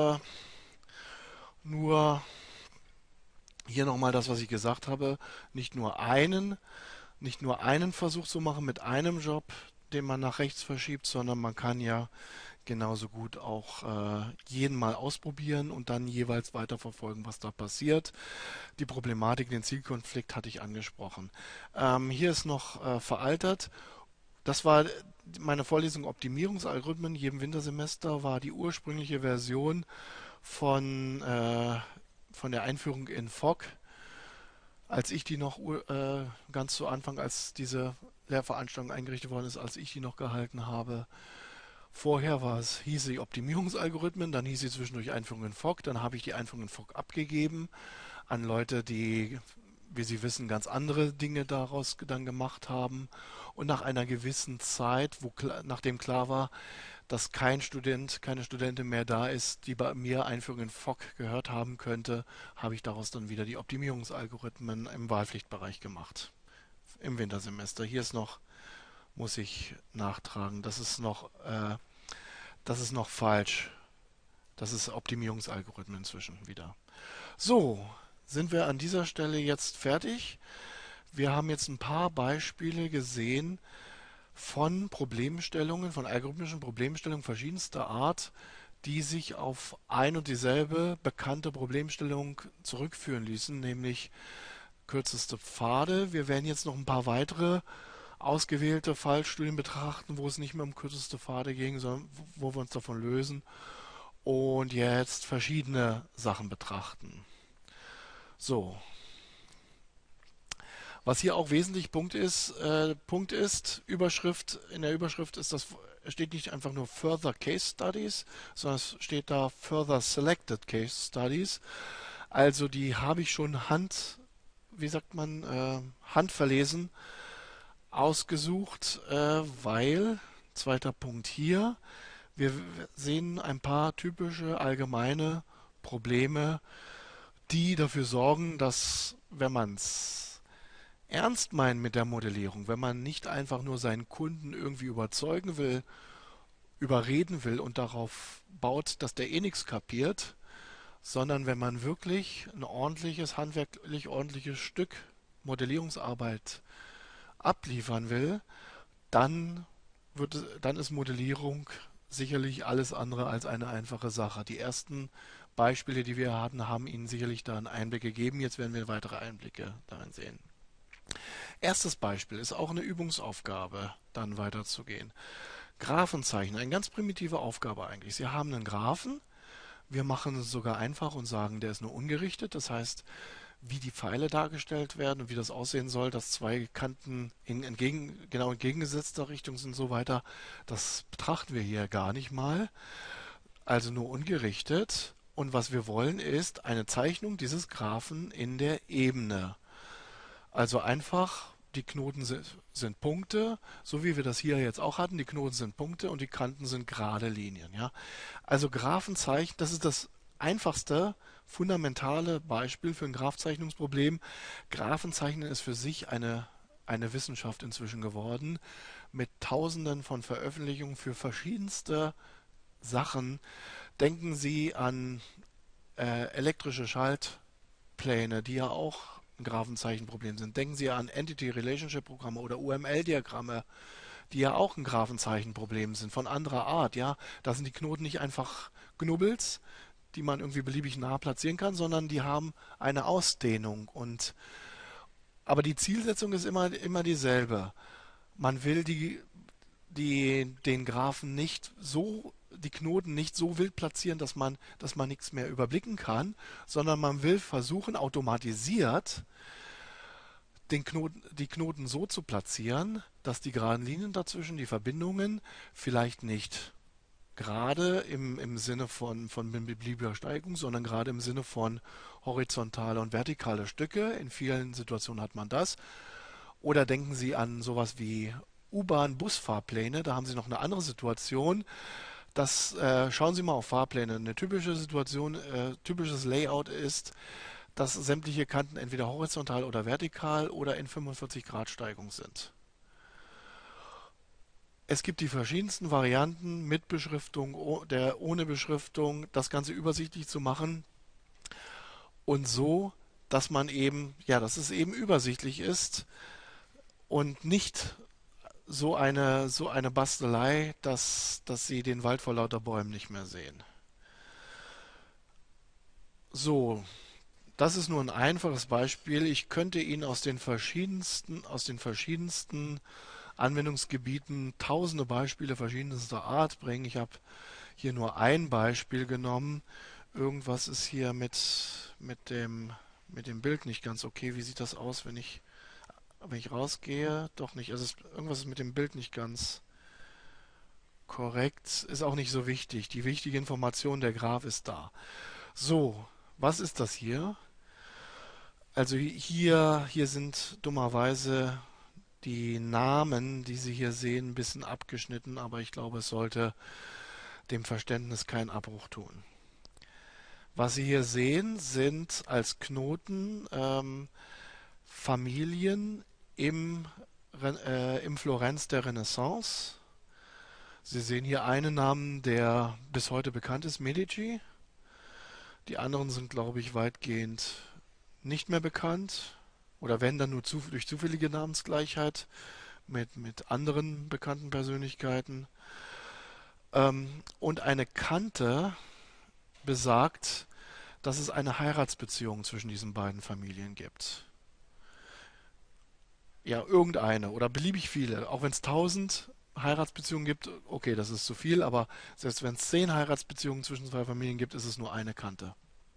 S1: Nur hier nochmal das, was ich gesagt habe. Nicht nur einen, nicht nur einen Versuch zu machen mit einem Job, den man nach rechts verschiebt, sondern man kann ja genauso gut auch jeden mal ausprobieren und dann jeweils weiterverfolgen, was da passiert. Die Problematik, den Zielkonflikt hatte ich angesprochen. Hier ist noch veraltet. Das war meine Vorlesung Optimierungsalgorithmen. Jedem Wintersemester war die ursprüngliche Version von, äh, von der Einführung in Fog, als ich die noch ganz zu Anfang, als diese Lehrveranstaltung eingerichtet worden ist, als ich die noch gehalten habe. Vorher hieß sie Optimierungsalgorithmen, dann hieß sie zwischendurch Einführung in Fog, dann habe ich die Einführung in Fog abgegeben an Leute, die wie Sie wissen, ganz andere Dinge daraus dann gemacht haben. Und nach einer gewissen Zeit, nachdem klar war, dass kein Student, keine Studentin mehr da ist, die bei mir Einführung in FOC gehört haben könnte, habe ich daraus dann wieder die Optimierungsalgorithmen im Wahlpflichtbereich gemacht. Im Wintersemester. Hier ist noch, muss ich nachtragen, das ist noch falsch. Das ist Optimierungsalgorithmen inzwischen wieder. So, sind wir an dieser Stelle jetzt fertig. Wir haben jetzt ein paar Beispiele gesehen von Problemstellungen, von algorithmischen Problemstellungen verschiedenster Art, die sich auf ein und dieselbe bekannte Problemstellung zurückführen ließen, nämlich kürzeste Pfade. Wir werden jetzt noch ein paar weitere ausgewählte Fallstudien betrachten, wo es nicht mehr um kürzeste Pfade ging, sondern wo wir uns davon lösen und jetzt verschiedene Sachen betrachten. So, was hier auch wesentlich Punkt ist, in der Überschrift ist das, steht nicht einfach nur Further Case Studies, sondern es steht da Further Selected Case Studies. Also die habe ich schon wie sagt man, handverlesen ausgesucht, weil, zweiter Punkt hier, wir sehen ein paar typische allgemeine Probleme, die dafür sorgen, dass, wenn man es ernst meint mit der Modellierung, wenn man nicht einfach nur seinen Kunden irgendwie überzeugen will, überreden will und darauf baut, dass der eh nichts kapiert, sondern wenn man wirklich ein ordentliches, handwerklich ordentliches Stück Modellierungsarbeit abliefern will, dann dann ist Modellierung sicherlich alles andere als eine einfache Sache. Die ersten Beispiele, die wir hatten, haben Ihnen sicherlich da einen Einblick gegeben. Jetzt werden wir weitere Einblicke darin sehen. Erstes Beispiel ist auch eine Übungsaufgabe, dann weiterzugehen. Graphenzeichnen, eine ganz primitive Aufgabe eigentlich. Sie haben einen Graphen, wir machen es sogar einfach und sagen, der ist nur ungerichtet. Das heißt, wie die Pfeile dargestellt werden und wie das aussehen soll, dass zwei Kanten genau entgegengesetzter Richtung sind und so weiter, das betrachten wir hier gar nicht mal. Also nur ungerichtet. Und was wir wollen, ist eine Zeichnung dieses Graphen in der Ebene. Also einfach, die Knoten sind Punkte, so wie wir das hier jetzt auch hatten. Die Knoten sind Punkte und die Kanten sind gerade Linien. Ja? Also Graphenzeichen, das ist das einfachste, fundamentale Beispiel für ein Graphzeichnungsproblem. Graphenzeichnen ist für sich eine Wissenschaft inzwischen geworden, mit Tausenden von Veröffentlichungen für verschiedenste Sachen. Denken Sie an elektrische Schaltpläne, die ja auch ein Graphenzeichenproblem sind. Denken Sie an Entity-Relationship-Programme oder UML-Diagramme, die ja auch ein Graphenzeichenproblem sind, von anderer Art. Ja, da sind die Knoten nicht einfach Knubbels, die man irgendwie beliebig nah platzieren kann, sondern die haben eine Ausdehnung. Aber die Zielsetzung ist immer dieselbe. Man will den Graphen nicht so, die Knoten nicht so wild platzieren, dass man nichts mehr überblicken kann, sondern man will versuchen, automatisiert die Knoten so zu platzieren, dass die geraden Linien dazwischen, die Verbindungen, vielleicht nicht gerade im Sinne von beliebiger Steigung, sondern gerade im Sinne von horizontale und vertikale Stücke. In vielen Situationen hat man das. Oder denken Sie an sowas wie U-Bahn-Busfahrpläne. Da haben Sie noch eine andere Situation. Schauen Sie mal auf Fahrpläne. Eine typische Situation, typisches Layout ist, dass sämtliche Kanten entweder horizontal oder vertikal oder in 45 Grad Steigung sind. Es gibt die verschiedensten Varianten mit Beschriftung, ohne Beschriftung, das Ganze übersichtlich zu machen und so, dass dass es eben übersichtlich ist und nicht so eine Bastelei, dass Sie den Wald vor lauter Bäumen nicht mehr sehen. So, das ist nur ein einfaches Beispiel. Ich könnte Ihnen aus den verschiedensten Anwendungsgebieten tausende Beispiele verschiedenster Art bringen. Ich habe hier nur ein Beispiel genommen. Irgendwas ist hier mit dem Bild nicht ganz okay. Wie sieht das aus, wenn ich rausgehe? Doch nicht. Irgendwas ist mit dem Bild nicht ganz korrekt. Ist auch nicht so wichtig. Die wichtige Information, der Graph ist da. So, was ist das hier? Also hier sind dummerweise die Namen, die Sie hier sehen, ein bisschen abgeschnitten, aber ich glaube, es sollte dem Verständnis keinen Abbruch tun. Was Sie hier sehen, sind als Knoten Familien im, im Florenz der Renaissance. Sie sehen hier einen Namen, der bis heute bekannt ist, Medici. Die anderen sind, glaube ich, weitgehend nicht mehr bekannt. Oder wenn dann nur durch zufällige Namensgleichheit mit anderen bekannten Persönlichkeiten. Und eine Kante besagt, dass es eine Heiratsbeziehung zwischen diesen beiden Familien gibt. Ja, irgendeine oder beliebig viele. Auch wenn es 1000 Heiratsbeziehungen gibt, okay, das ist zu viel, aber selbst wenn es 10 Heiratsbeziehungen zwischen zwei Familien gibt, ist es nur eine Kante.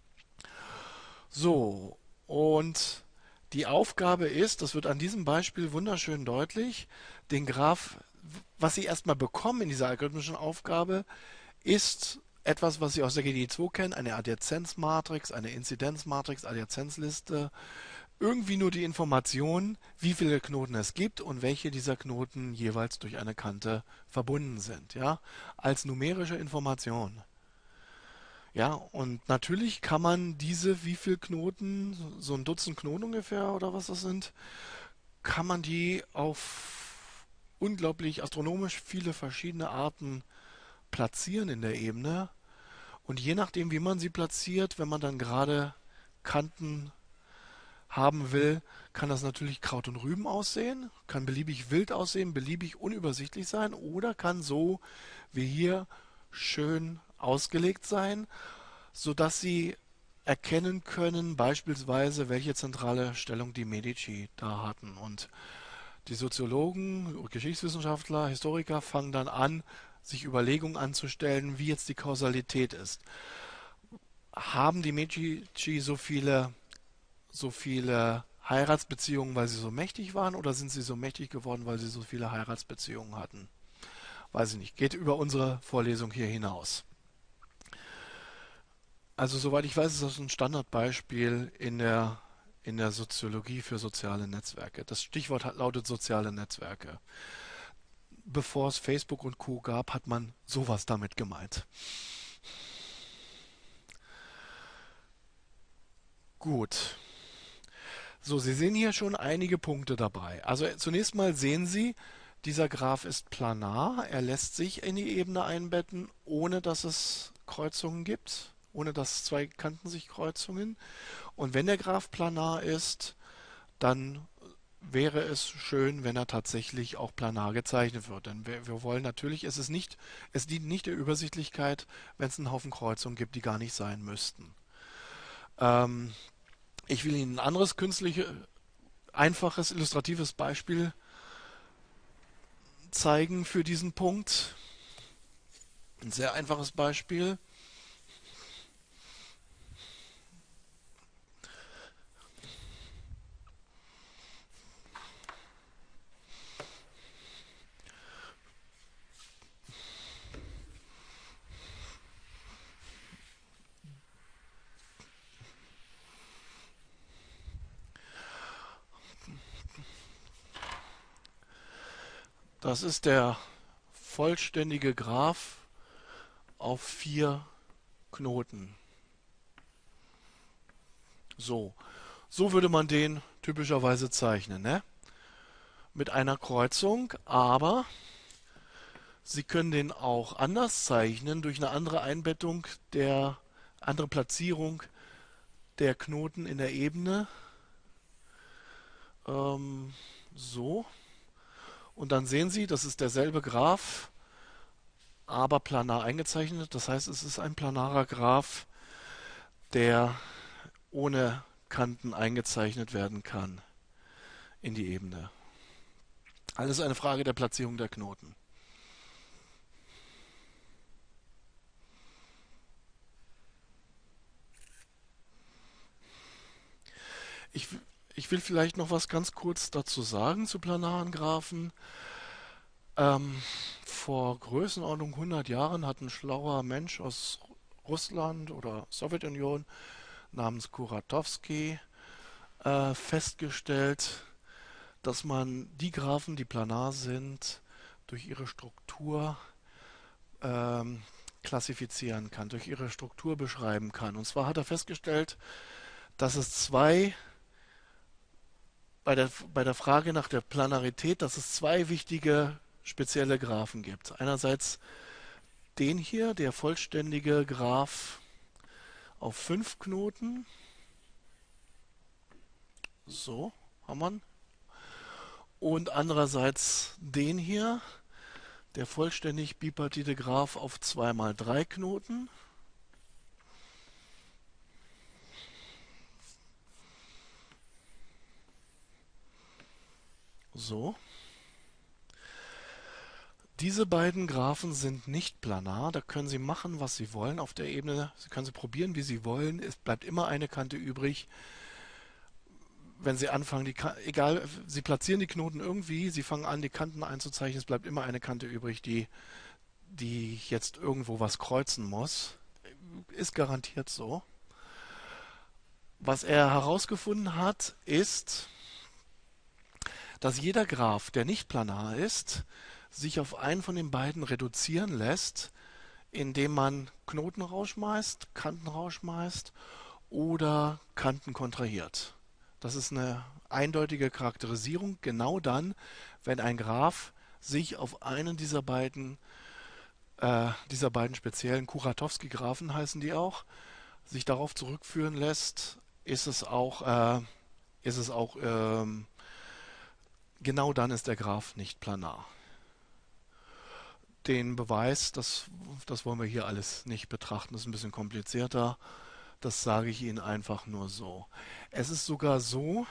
S1: So, und die Aufgabe ist, das wird an diesem Beispiel wunderschön deutlich, den Graph, was Sie erstmal bekommen in dieser algorithmischen Aufgabe, ist etwas, was Sie aus der GDI2 kennen, eine Adjazenzmatrix, eine Inzidenzmatrix, Adjazenzliste, irgendwie nur die Information, wie viele Knoten es gibt und welche dieser Knoten jeweils durch eine Kante verbunden sind, ja, als numerische Information. Ja, und natürlich kann man diese, wie viel Knoten, so ein Dutzend Knoten ungefähr oder was das sind, kann man die auf unglaublich astronomisch viele verschiedene Arten platzieren in der Ebene. Und je nachdem, wie man sie platziert, wenn man dann gerade Kanten haben will, kann das natürlich Kraut und Rüben aussehen, kann beliebig wild aussehen, beliebig unübersichtlich sein oder kann so wie hier schön ausgelegt sein, sodass Sie erkennen können, beispielsweise, welche zentrale Stellung die Medici da hatten. Und die Soziologen, Geschichtswissenschaftler, Historiker fangen dann an, sich Überlegungen anzustellen, wie jetzt die Kausalität ist. Haben die Medici so viele Heiratsbeziehungen, weil sie so mächtig waren, oder sind sie so mächtig geworden, weil sie so viele Heiratsbeziehungen hatten? Weiß ich nicht. Geht über unsere Vorlesung hier hinaus. Also soweit ich weiß, ist das ein Standardbeispiel in der Soziologie für soziale Netzwerke. Das Stichwort lautet soziale Netzwerke. Bevor es Facebook und Co. gab, hat man sowas damit gemeint. Gut. So, Sie sehen hier schon einige Punkte dabei. Also zunächst mal sehen Sie, dieser Graph ist planar. Er lässt sich in die Ebene einbetten, ohne dass es Kreuzungen gibt, ohne dass zwei Kanten sich Kreuzungen. Und wenn der Graph planar ist, dann wäre es schön, wenn er tatsächlich auch planar gezeichnet wird. Denn wir wollen natürlich, es dient nicht der Übersichtlichkeit, wenn es einen Haufen Kreuzungen gibt, die gar nicht sein müssten. Ähm, Ich will Ihnen ein anderes einfaches, illustratives Beispiel zeigen für diesen Punkt. Ein sehr einfaches Beispiel. Das ist der vollständige Graph auf 4 Knoten. So, so würde man den typischerweise zeichnen, ne? Mit einer Kreuzung, aber Sie können den auch anders zeichnen durch eine andere Einbettung andere Platzierung der Knoten in der Ebene. So. Und dann sehen Sie, das ist derselbe Graph, aber planar eingezeichnet. Das heißt, es ist ein planarer Graph, der ohne Kanten eingezeichnet werden kann in die Ebene. Alles eine Frage der Platzierung der Knoten. Ich, ich will vielleicht noch was ganz kurz dazu sagen zu planaren Graphen. Vor Größenordnung 100 Jahren hat ein schlauer Mensch aus Russland oder Sowjetunion namens Kuratowski festgestellt, dass man die Graphen, die planar sind, durch ihre Struktur ähm, klassifizieren kann, durch ihre Struktur beschreiben kann. Und zwar hat er festgestellt, dass es bei der Frage nach der Planarität, dass es zwei wichtige spezielle Graphen gibt. Einerseits den hier, der vollständige Graph auf 5 Knoten. So, haben wir. Und andererseits den hier, der vollständig bipartite Graph auf 2 mal 3 Knoten. So. Diese beiden Graphen sind nicht planar, da können Sie machen, was Sie wollen auf der Ebene. Sie können sie probieren, wie Sie wollen. Es bleibt immer eine Kante übrig. Wenn Sie anfangen, egal, Sie platzieren die Knoten irgendwie, Sie fangen an, die Kanten einzuzeichnen, es bleibt immer eine Kante übrig, die jetzt irgendwo was kreuzen muss. Ist garantiert so. Was er herausgefunden hat, ist, dass jeder Graph, der nicht planar ist, sich auf einen von den beiden reduzieren lässt, indem man Knoten rausschmeißt, Kanten rausschmeißt oder Kanten kontrahiert. Das ist eine eindeutige Charakterisierung, genau dann, wenn ein Graph sich auf einen dieser beiden speziellen Kuratowski-Graphen heißen die auch, sich darauf zurückführen lässt, ist es auch genau dann ist der Graph nicht planar. Den Beweis, das wollen wir hier alles nicht betrachten, das ist ein bisschen komplizierter. Das sage ich Ihnen einfach nur so. Es ist sogar so,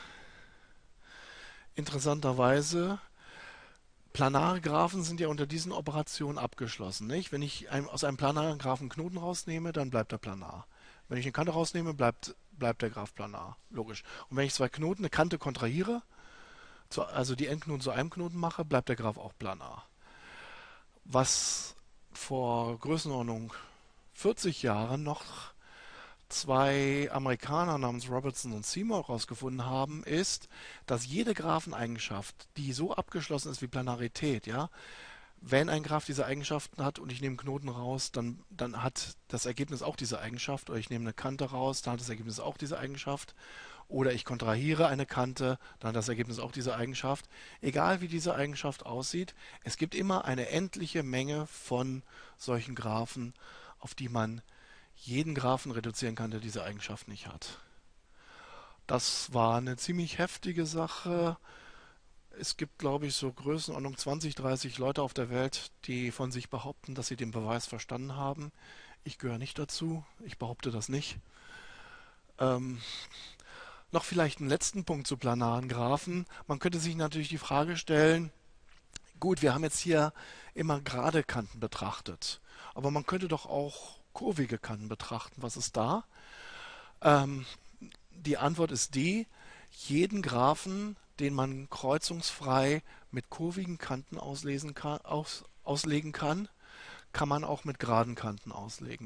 S1: interessanterweise, planare Graphen sind ja unter diesen Operationen abgeschlossen. Nicht? Wenn ich aus einem planaren Graphen Knoten rausnehme, dann bleibt er planar. Wenn ich eine Kante rausnehme, bleibt der Graph planar. Logisch. Und wenn ich zwei Knoten, eine Kante kontrahiere, also die Endknoten zu einem Knoten mache, bleibt der Graph auch planar. Was vor Größenordnung 40 Jahren noch zwei Amerikaner namens Robertson und Seymour herausgefunden haben, ist, dass jede Grapheneigenschaft, die so abgeschlossen ist wie Planarität, ja, wenn ein Graph diese Eigenschaften hat und ich nehme Knoten raus, dann hat das Ergebnis auch diese Eigenschaft. Oder ich nehme eine Kante raus, dann hat das Ergebnis auch diese Eigenschaft. Oder ich kontrahiere eine Kante, dann hat das Ergebnis auch diese Eigenschaft. Egal wie diese Eigenschaft aussieht, es gibt immer eine endliche Menge von solchen Graphen, auf die man jeden Graphen reduzieren kann, der diese Eigenschaft nicht hat. Das war eine ziemlich heftige Sache. Es gibt, glaube ich, so Größenordnung 20, 30 Leute auf der Welt, die von sich behaupten, dass sie den Beweis verstanden haben. Ich gehöre nicht dazu. Ich behaupte das nicht. Ähm, Noch vielleicht einen letzten Punkt zu planaren Graphen. Man könnte sich natürlich die Frage stellen, gut, wir haben jetzt hier immer gerade Kanten betrachtet, aber man könnte doch auch kurvige Kanten betrachten. Was ist da? Ähm, Die Antwort ist die, jeden Graphen, den man kreuzungsfrei mit kurvigen Kanten auslegen kann, kann man auch mit geraden Kanten auslegen.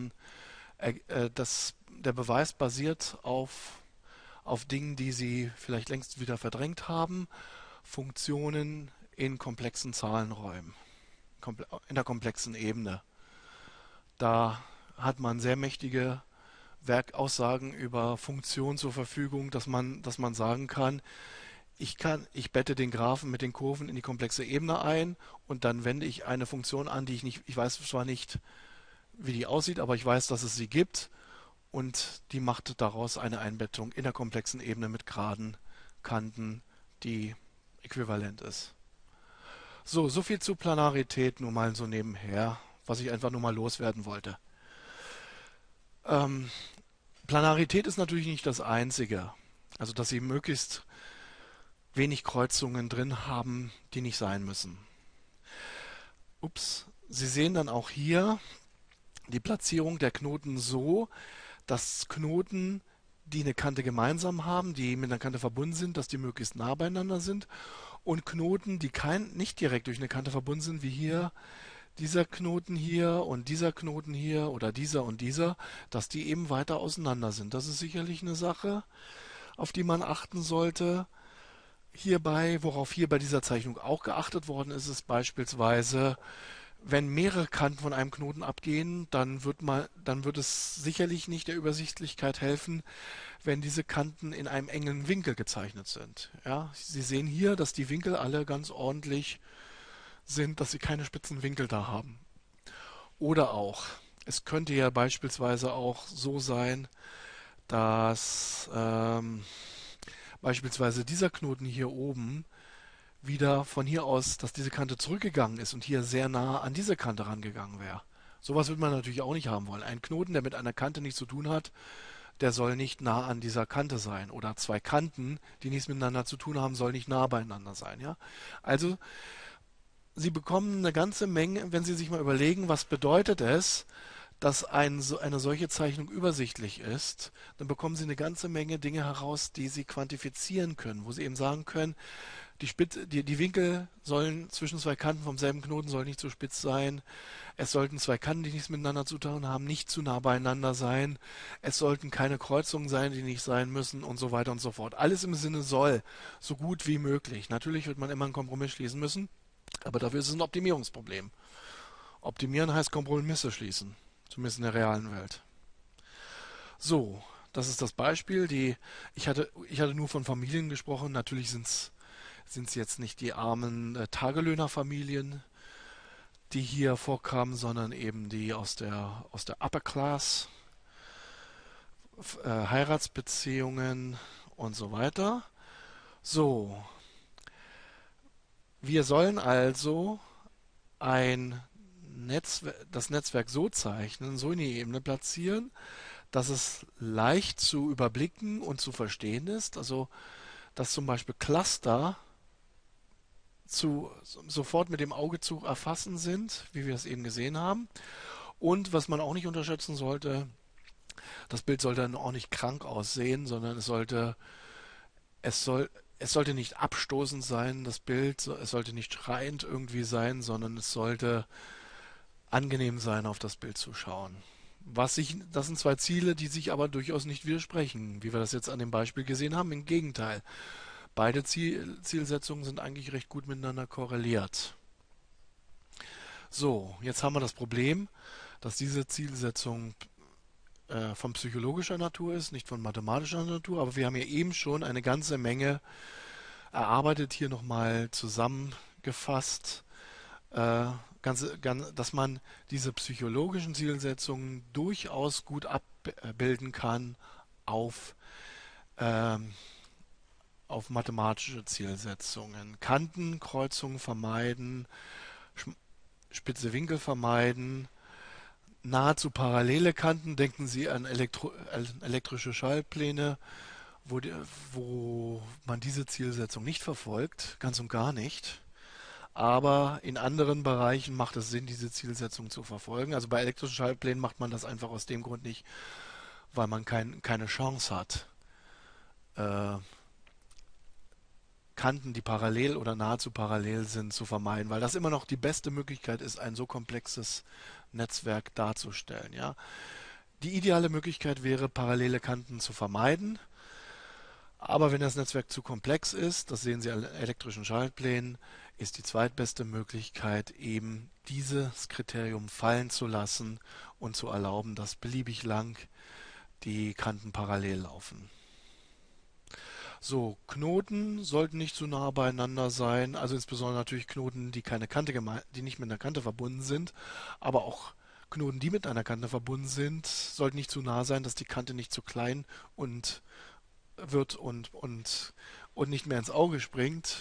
S1: Der Beweis basiert auf Dingen, die Sie vielleicht längst wieder verdrängt haben, Funktionen in komplexen Zahlenräumen, in der komplexen Ebene. Da hat man sehr mächtige Werkaussagen über Funktionen zur Verfügung, dass man sagen kann, ich bette den Graphen mit den Kurven in die komplexe Ebene ein und dann wende ich eine Funktion an, ich weiß zwar nicht, wie die aussieht, aber ich weiß, dass es sie gibt und die macht daraus eine Einbettung in der komplexen Ebene mit geraden Kanten, die äquivalent ist. So viel zu Planarität, nur mal so nebenher, was ich einfach nur mal loswerden wollte. Ähm, Planarität ist natürlich nicht das Einzige. Also, dass Sie möglichst wenig Kreuzungen drin haben, die nicht sein müssen. Ups, Sie sehen dann auch hier die Platzierung der Knoten so, dass Knoten, die eine Kante gemeinsam haben, die mit einer Kante verbunden sind, dass die möglichst nah beieinander sind und Knoten, die nicht direkt durch eine Kante verbunden sind, wie hier dieser Knoten hier und dieser Knoten hier oder dieser und dieser, dass die eben weiter auseinander sind. Das ist sicherlich eine Sache. auf die man achten sollte. Hierbei, worauf hier bei dieser Zeichnung auch geachtet worden ist, ist beispielsweise, wenn mehrere Kanten von einem Knoten abgehen, dann wird es sicherlich nicht der Übersichtlichkeit helfen, wenn diese Kanten in einem engen Winkel gezeichnet sind. Ja, Sie sehen hier, dass die Winkel alle ganz ordentlich sind, dass sie keine spitzen Winkel da haben. Oder auch, es könnte ja beispielsweise auch so sein, dass beispielsweise dieser Knoten hier oben wieder von hier aus, dass diese Kante zurückgegangen ist und hier sehr nah an diese Kante rangegangen wäre. Sowas würde man natürlich auch nicht haben wollen. Ein Knoten, der mit einer Kante nichts zu tun hat, der soll nicht nah an dieser Kante sein. Oder zwei Kanten, die nichts miteinander zu tun haben, sollen nicht nah beieinander sein. Ja? Also Sie bekommen eine ganze Menge, wenn Sie sich mal überlegen, was bedeutet es, dass eine solche Zeichnung übersichtlich ist, dann bekommen Sie eine ganze Menge Dinge heraus, die Sie quantifizieren können, wo Sie eben sagen können, die Winkel sollen zwischen zwei Kanten vom selben Knoten sollen nicht zu spitz sein. Es sollten zwei Kanten, die nichts miteinander zu tun haben, nicht zu nah beieinander sein. Es sollten keine Kreuzungen sein, die nicht sein müssen und so weiter und so fort. Alles im Sinne soll, so gut wie möglich. Natürlich wird man immer einen Kompromiss schließen müssen, aber dafür ist es ein Optimierungsproblem. Optimieren heißt Kompromisse schließen, zumindest in der realen Welt. So, das ist das Beispiel. Ich hatte nur von Familien gesprochen. Natürlich sind es jetzt nicht die armen Tagelöhnerfamilien, die hier vorkamen, sondern eben die aus der Upper Class, Heiratsbeziehungen und so weiter. So, wir sollen also das Netzwerk so zeichnen, so in die Ebene platzieren, dass es leicht zu überblicken und zu verstehen ist. Also, dass zum Beispiel Cluster sofort mit dem Auge zu erfassen sind, wie wir es eben gesehen haben. Und was man auch nicht unterschätzen sollte, das Bild sollte dann auch nicht krank aussehen, sondern es soll, es sollte nicht abstoßend sein, das Bild, es sollte nicht schreiend irgendwie sein, sondern es sollte angenehm sein, auf das Bild zu schauen. Das sind zwei Ziele, die sich aber durchaus nicht widersprechen, wie wir das jetzt an dem Beispiel gesehen haben. Im Gegenteil, beide Zielsetzungen sind eigentlich recht gut miteinander korreliert. So, jetzt haben wir das Problem, dass diese Zielsetzung von psychologischer Natur ist, nicht von mathematischer Natur, aber wir haben ja eben schon eine ganze Menge erarbeitet, hier nochmal zusammengefasst, dass man diese psychologischen Zielsetzungen durchaus gut abbilden kann auf, ähm, auf mathematische Zielsetzungen. Kanten, Kreuzungen vermeiden, spitze Winkel vermeiden, nahezu parallele Kanten, denken Sie an elektrische Schaltpläne, wo man diese Zielsetzung nicht verfolgt, ganz und gar nicht. Aber in anderen Bereichen macht es Sinn, diese Zielsetzung zu verfolgen. Also bei elektrischen Schaltplänen macht man das einfach aus dem Grund nicht, weil man keine Chance hat, äh, Kanten, die parallel oder nahezu parallel sind, zu vermeiden, weil das immer noch die beste Möglichkeit ist, ein so komplexes Netzwerk darzustellen. Ja? Die ideale Möglichkeit wäre, parallele Kanten zu vermeiden, aber wenn das Netzwerk zu komplex ist, das sehen Sie an elektrischen Schaltplänen, ist die zweitbeste Möglichkeit eben dieses Kriterium fallen zu lassen und zu erlauben, dass beliebig lang die Kanten parallel laufen. So, Knoten sollten nicht zu nah beieinander sein, also insbesondere natürlich Knoten, die nicht mit einer Kante verbunden sind, aber auch Knoten, die mit einer Kante verbunden sind, sollten nicht zu nah sein, dass die Kante nicht zu klein und wird und nicht mehr ins Auge springt.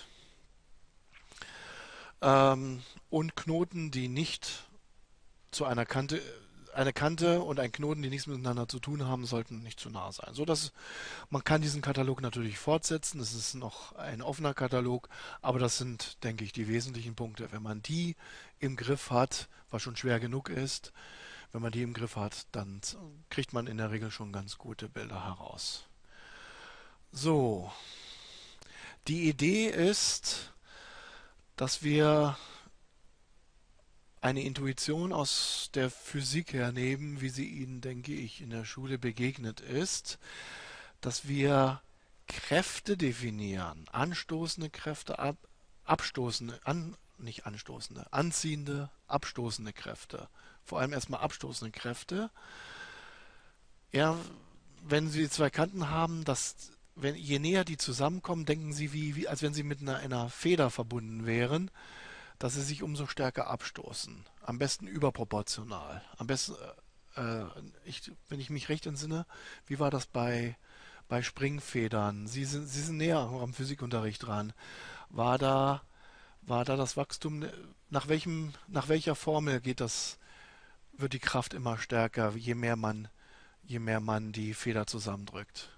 S1: Und Knoten, die nicht zu eine Kante und ein Knoten, die nichts miteinander zu tun haben, sollten nicht zu nah sein. So dass man kann diesen Katalog natürlich fortsetzen. Es ist noch ein offener Katalog, aber das sind, denke ich, die wesentlichen Punkte. Wenn man die im Griff hat, was schon schwer genug ist, wenn man die im Griff hat, dann kriegt man in der Regel schon ganz gute Bilder heraus. So, die Idee ist, dass wir eine Intuition aus der Physik hernehmen, wie sie Ihnen, denke ich, in der Schule begegnet ist, dass wir Kräfte definieren, anstoßende Kräfte, abstoßende, nicht anstoßende, anziehende, abstoßende Kräfte. Vor allem erstmal abstoßende Kräfte. Ja, wenn Sie zwei Kanten haben, je näher die zusammenkommen, denken Sie, als wenn sie mit einer Feder verbunden wären, dass sie sich umso stärker abstoßen. Am besten überproportional. Am besten, wenn ich mich recht entsinne, wie war das bei Springfedern? Sie sind näher am Physikunterricht dran. War da, war da das Wachstum, nach welcher Formel wird die Kraft immer stärker, je mehr man die Feder zusammendrückt?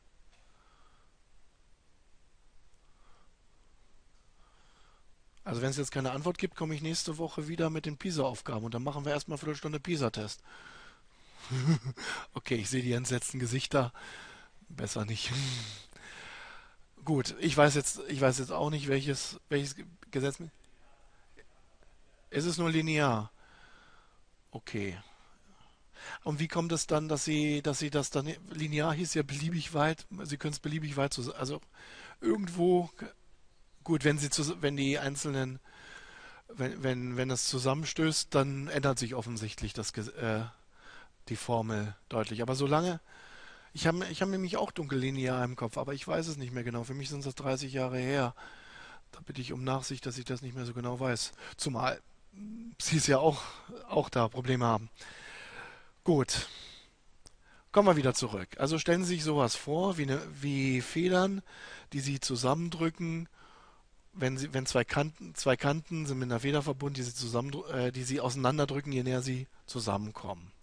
S1: Also wenn es jetzt keine Antwort gibt, komme ich nächste Woche wieder mit den PISA-Aufgaben und dann machen wir erstmal eine Viertelstunde PISA-Test. Okay, ich sehe die entsetzten Gesichter. Besser nicht. Gut, ich weiß jetzt auch nicht, welches Gesetz. Es ist nur linear. Okay. Und wie kommt es dann, dass Sie das dann, linear hieß ja beliebig weit, Sie können es beliebig weit, also irgendwo, gut, wenn die einzelnen, wenn das zusammenstößt, dann ändert sich offensichtlich die Formel deutlich. Aber ich hab nämlich auch dunkellinear im Kopf, aber ich weiß es nicht mehr genau. Für mich sind das 30 Jahre her. Da bitte ich um Nachsicht, dass ich das nicht mehr so genau weiß. Zumal Sie es ja auch da Probleme haben. Gut, kommen wir wieder zurück. Also stellen Sie sich sowas vor, wie Federn, die Sie zusammendrücken, wenn zwei Kanten sind mit einer Feder verbunden, die Sie auseinanderdrücken, je näher sie zusammenkommen.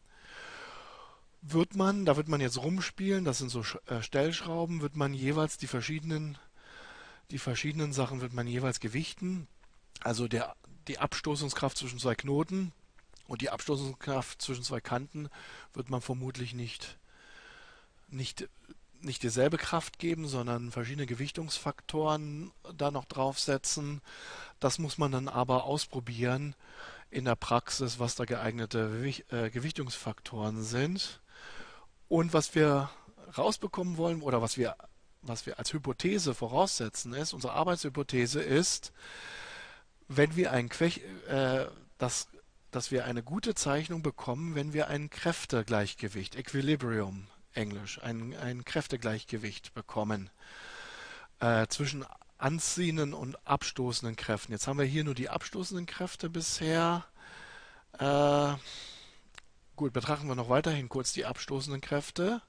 S1: Da wird man jetzt rumspielen, das sind so Stellschrauben, wird man jeweils die verschiedenen Sachen wird man jeweils gewichten. Also die Abstoßungskraft zwischen zwei Knoten und die Abstoßungskraft zwischen zwei Kanten wird man vermutlich nicht, nicht dieselbe Kraft geben, sondern verschiedene Gewichtungsfaktoren da noch draufsetzen. Das muss man dann aber ausprobieren in der Praxis, was da geeignete Gewichtungsfaktoren sind. Und was wir rausbekommen wollen oder was wir als Hypothese voraussetzen ist, unsere Arbeitshypothese ist, wenn wir ein Quech, dass, dass wir eine gute Zeichnung bekommen, wenn wir ein Kräftegleichgewicht, Equilibrium, Englisch, ein Kräftegleichgewicht bekommen zwischen anziehenden und abstoßenden Kräften. Jetzt haben wir hier nur die abstoßenden Kräfte bisher. Äh, gut, betrachten wir noch weiterhin kurz die abstoßenden Kräfte.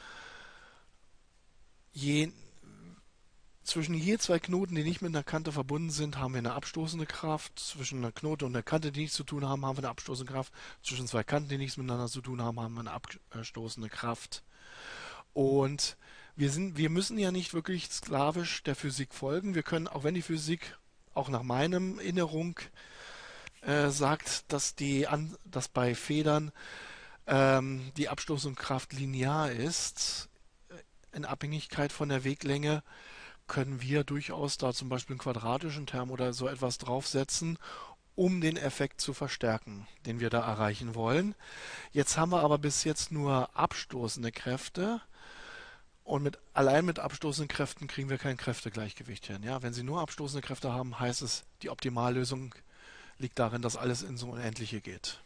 S1: Je, Zwischen je zwei Knoten, die nicht mit einer Kante verbunden sind, haben wir eine abstoßende Kraft. Zwischen einer Knote und einer Kante, die nichts zu tun haben, haben wir eine abstoßende Kraft. Zwischen zwei Kanten, die nichts miteinander zu tun haben, haben wir eine abstoßende Kraft. Und wir müssen ja nicht wirklich sklavisch der Physik folgen. Wir können, auch wenn die Physik auch nach meinem Erinnerung sagt, dass bei Federn die Abstoßungskraft linear ist, in Abhängigkeit von der Weglänge, können wir durchaus da zum Beispiel einen quadratischen Term oder so etwas draufsetzen, um den Effekt zu verstärken, den wir da erreichen wollen. Jetzt haben wir aber bis jetzt nur abstoßende Kräfte und allein mit abstoßenden Kräften kriegen wir kein Kräftegleichgewicht hin. Ja, wenn Sie nur abstoßende Kräfte haben, heißt es, die Optimallösung liegt darin, dass alles ins Unendliche geht.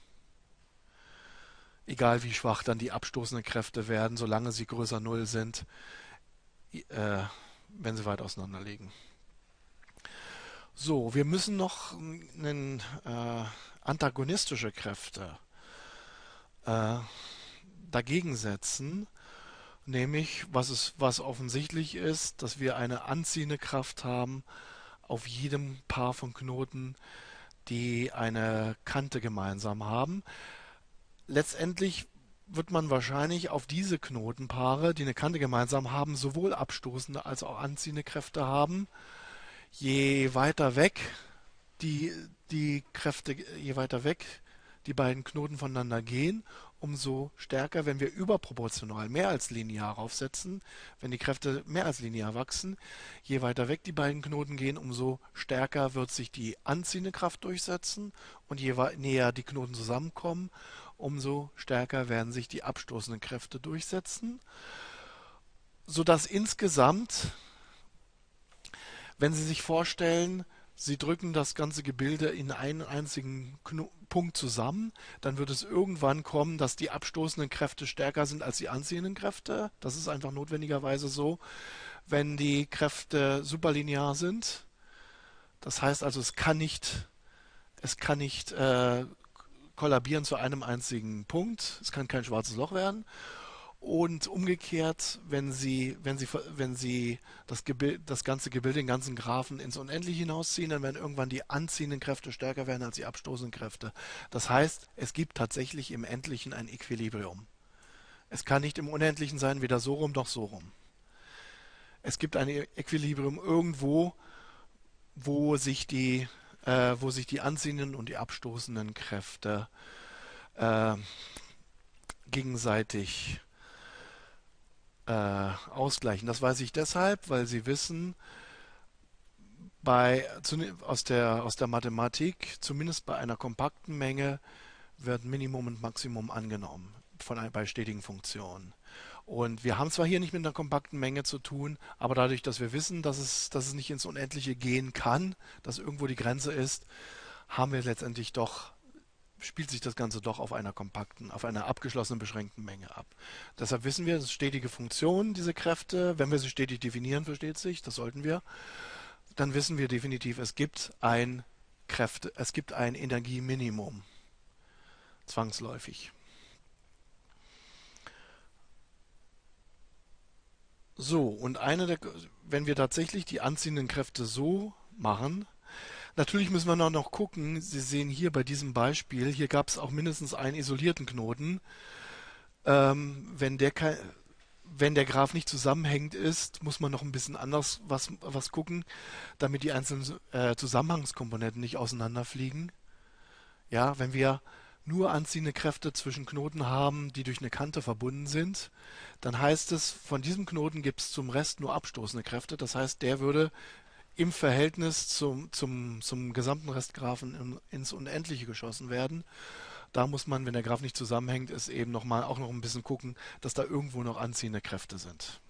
S1: Egal wie schwach dann die abstoßenden Kräfte werden, solange sie größer Null sind, äh, wenn sie weit auseinander liegen. So, wir müssen noch antagonistische Kräfte äh, dagegen setzen, nämlich was offensichtlich ist, dass wir eine anziehende Kraft haben auf jedem Paar von Knoten, die eine Kante gemeinsam haben. Letztendlich wird man wahrscheinlich auf diese Knotenpaare, die eine Kante gemeinsam haben, sowohl abstoßende als auch anziehende Kräfte haben. Je weiter weg die, je weiter weg die beiden Knoten voneinander gehen, umso stärker, wenn wir überproportional mehr als linear aufsetzen, wenn die Kräfte mehr als linear wachsen, je weiter weg die beiden Knoten gehen, umso stärker wird sich die anziehende Kraft durchsetzen und je näher die Knoten zusammenkommen, umso stärker werden sich die abstoßenden Kräfte durchsetzen. sodass insgesamt, wenn Sie sich vorstellen, Sie drücken das ganze Gebilde in einen einzigen Punkt zusammen, dann wird es irgendwann kommen, dass die abstoßenden Kräfte stärker sind als die anziehenden Kräfte. Das ist einfach notwendigerweise so, wenn die Kräfte superlinear sind. Das heißt also, es kann nicht kollabieren zu einem einzigen Punkt. Es kann kein schwarzes Loch werden. Und umgekehrt, wenn Sie das ganze Gebilde, den ganzen Graphen ins Unendliche hinausziehen, dann werden irgendwann die anziehenden Kräfte stärker werden als die abstoßenden Kräfte. Das heißt, es gibt tatsächlich im Endlichen ein Equilibrium. Es kann nicht im Unendlichen sein, weder so rum noch so rum. Es gibt ein Equilibrium irgendwo, wo sich die anziehenden und die abstoßenden Kräfte äh, gegenseitig ausgleichen. Das weiß ich deshalb, weil Sie wissen, aus der Mathematik, zumindest bei einer kompakten Menge, wird Minimum und Maximum angenommen bei stetigen Funktionen. Und wir haben zwar hier nicht mit einer kompakten Menge zu tun, aber dadurch, dass wir wissen, dass es nicht ins Unendliche gehen kann, dass irgendwo die Grenze ist, haben wir letztendlich doch spielt sich das Ganze doch auf einer abgeschlossenen, beschränkten Menge ab. Deshalb wissen wir, es ist stetige Funktion, diese Kräfte. Wenn wir sie stetig definieren, versteht sich, das sollten wir, dann wissen wir definitiv, es gibt ein Energieminimum, zwangsläufig. So, und wenn wir tatsächlich die anziehenden Kräfte so machen, natürlich müssen wir noch gucken, Sie sehen hier bei diesem Beispiel, hier gab es auch mindestens einen isolierten Knoten. Wenn der Graph nicht zusammenhängend ist, muss man noch ein bisschen anders was gucken, damit die einzelnen Zusammenhangskomponenten nicht auseinanderfliegen. Ja, wenn wir nur anziehende Kräfte zwischen Knoten haben, die durch eine Kante verbunden sind, dann heißt es, von diesem Knoten gibt es zum Rest nur abstoßende Kräfte. Das heißt, der würde im Verhältnis zum gesamten Restgraphen ins Unendliche geschossen werden. Da muss man, wenn der Graph nicht zusammenhängt, ist eben auch noch ein bisschen gucken, dass da irgendwo noch anziehende Kräfte sind.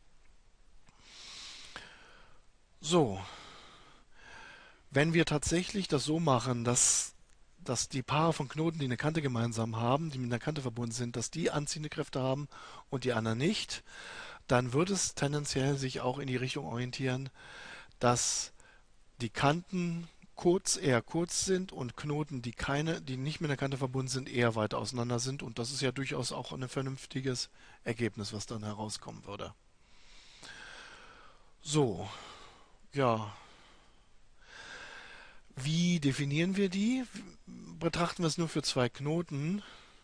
S1: So, wenn wir tatsächlich das so machen, dass die Paare von Knoten, die eine Kante gemeinsam haben, die mit einer Kante verbunden sind, dass die anziehende Kräfte haben und die anderen nicht, dann wird es tendenziell sich auch in die Richtung orientieren, dass die Kanten eher kurz sind und Knoten, die nicht mit einer Kante verbunden sind, eher weiter auseinander sind. Und das ist ja durchaus auch ein vernünftiges Ergebnis, was dann herauskommen würde. So, ja. Wie definieren wir die? Betrachten wir es nur für zwei Knoten.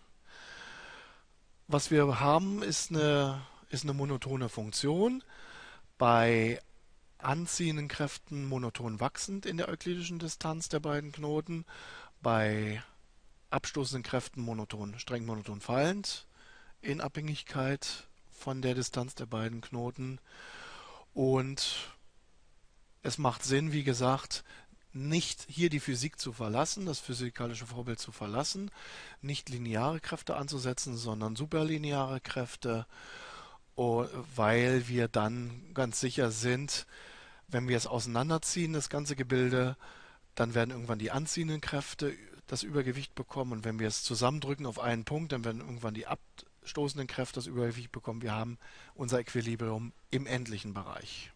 S1: Was wir haben, ist eine monotone Funktion. Bei anziehenden Kräften monoton wachsend in der euklidischen Distanz der beiden Knoten, bei abstoßenden Kräften streng monoton fallend in Abhängigkeit von der Distanz der beiden Knoten. Und es macht Sinn, wie gesagt, nicht hier die Physik zu verlassen, das physikalische Vorbild zu verlassen, nicht lineare Kräfte anzusetzen, sondern superlineare Kräfte, weil wir dann ganz sicher sind, wenn wir es auseinanderziehen, das ganze Gebilde, dann werden irgendwann die anziehenden Kräfte das Übergewicht bekommen und wenn wir es zusammendrücken auf einen Punkt, dann werden irgendwann die abstoßenden Kräfte das Übergewicht bekommen. Wir haben unser Equilibrium im endlichen Bereich.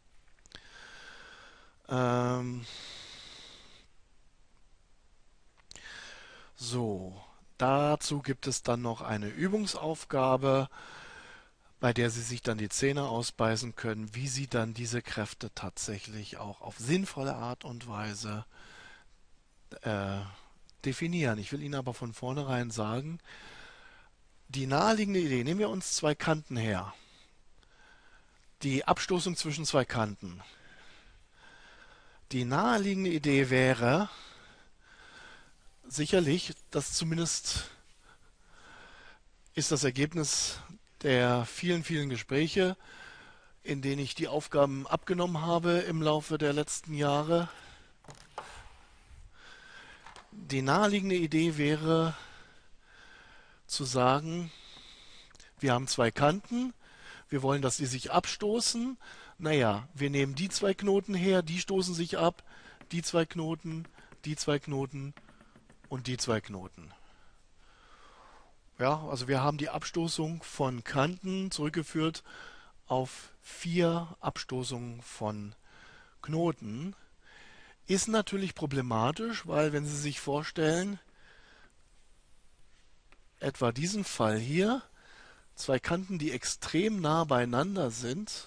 S1: So, dazu gibt es dann noch eine Übungsaufgabe, bei der Sie sich dann die Zähne ausbeißen können, wie Sie dann diese Kräfte tatsächlich auch auf sinnvolle Art und Weise äh, definieren. Ich will Ihnen aber von vornherein sagen, die naheliegende Idee, nehmen wir uns zwei Kanten her, die Abstoßung zwischen zwei Kanten. Die naheliegende Idee wäre sicherlich, dass zumindest ist das Ergebnis der vielen, vielen Gespräche, in denen ich die Aufgaben abgenommen habe im Laufe der letzten Jahre. Die naheliegende Idee wäre zu sagen, wir haben zwei Kanten, wir wollen, dass die sich abstoßen. Naja, wir nehmen die zwei Knoten her, die stoßen sich ab, die zwei Knoten, die zwei Knoten und die zwei Knoten. Ja, also wir haben die Abstoßung von Kanten zurückgeführt auf 4 Abstoßungen von Knoten. Ist natürlich problematisch, weil wenn Sie sich vorstellen, etwa diesen Fall hier, zwei Kanten, die extrem nah beieinander sind,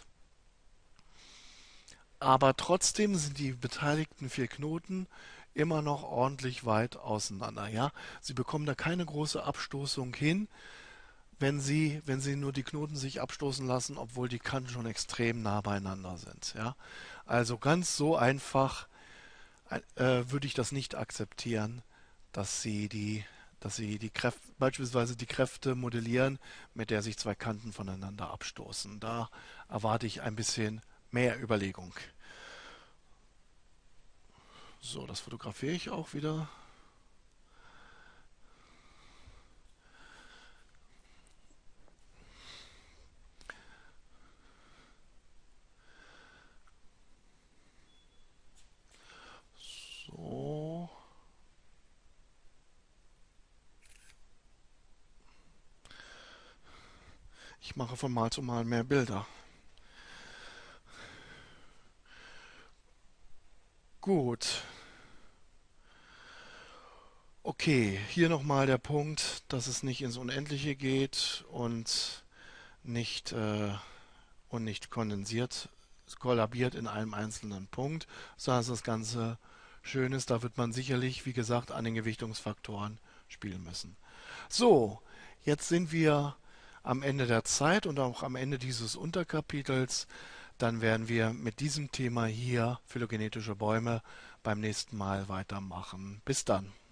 S1: aber trotzdem sind die beteiligten 4 Knoten immer noch ordentlich weit auseinander. Ja? Sie bekommen da keine große Abstoßung hin, wenn Sie nur die Knoten sich abstoßen lassen, obwohl die Kanten schon extrem nah beieinander sind. Ja? Also ganz so einfach würde ich das nicht akzeptieren, dass Sie die Kräfte, beispielsweise die Kräfte modellieren, mit der sich zwei Kanten voneinander abstoßen. Da erwarte ich ein bisschen mehr Überlegung. So, das fotografiere ich auch wieder. So. Ich mache von Mal zu Mal mehr Bilder. Gut. Okay, hier nochmal der Punkt, dass es nicht ins Unendliche geht nicht, äh, und nicht kondensiert, kollabiert in einem einzelnen Punkt, sondern dass das Ganze schön ist. Da wird man sicherlich, wie gesagt, an den Gewichtungsfaktoren spielen müssen. So, jetzt sind wir am Ende der Zeit und auch am Ende dieses Unterkapitels. Dann werden wir mit diesem Thema hier, phylogenetische Bäume, beim nächsten Mal weitermachen. Bis dann.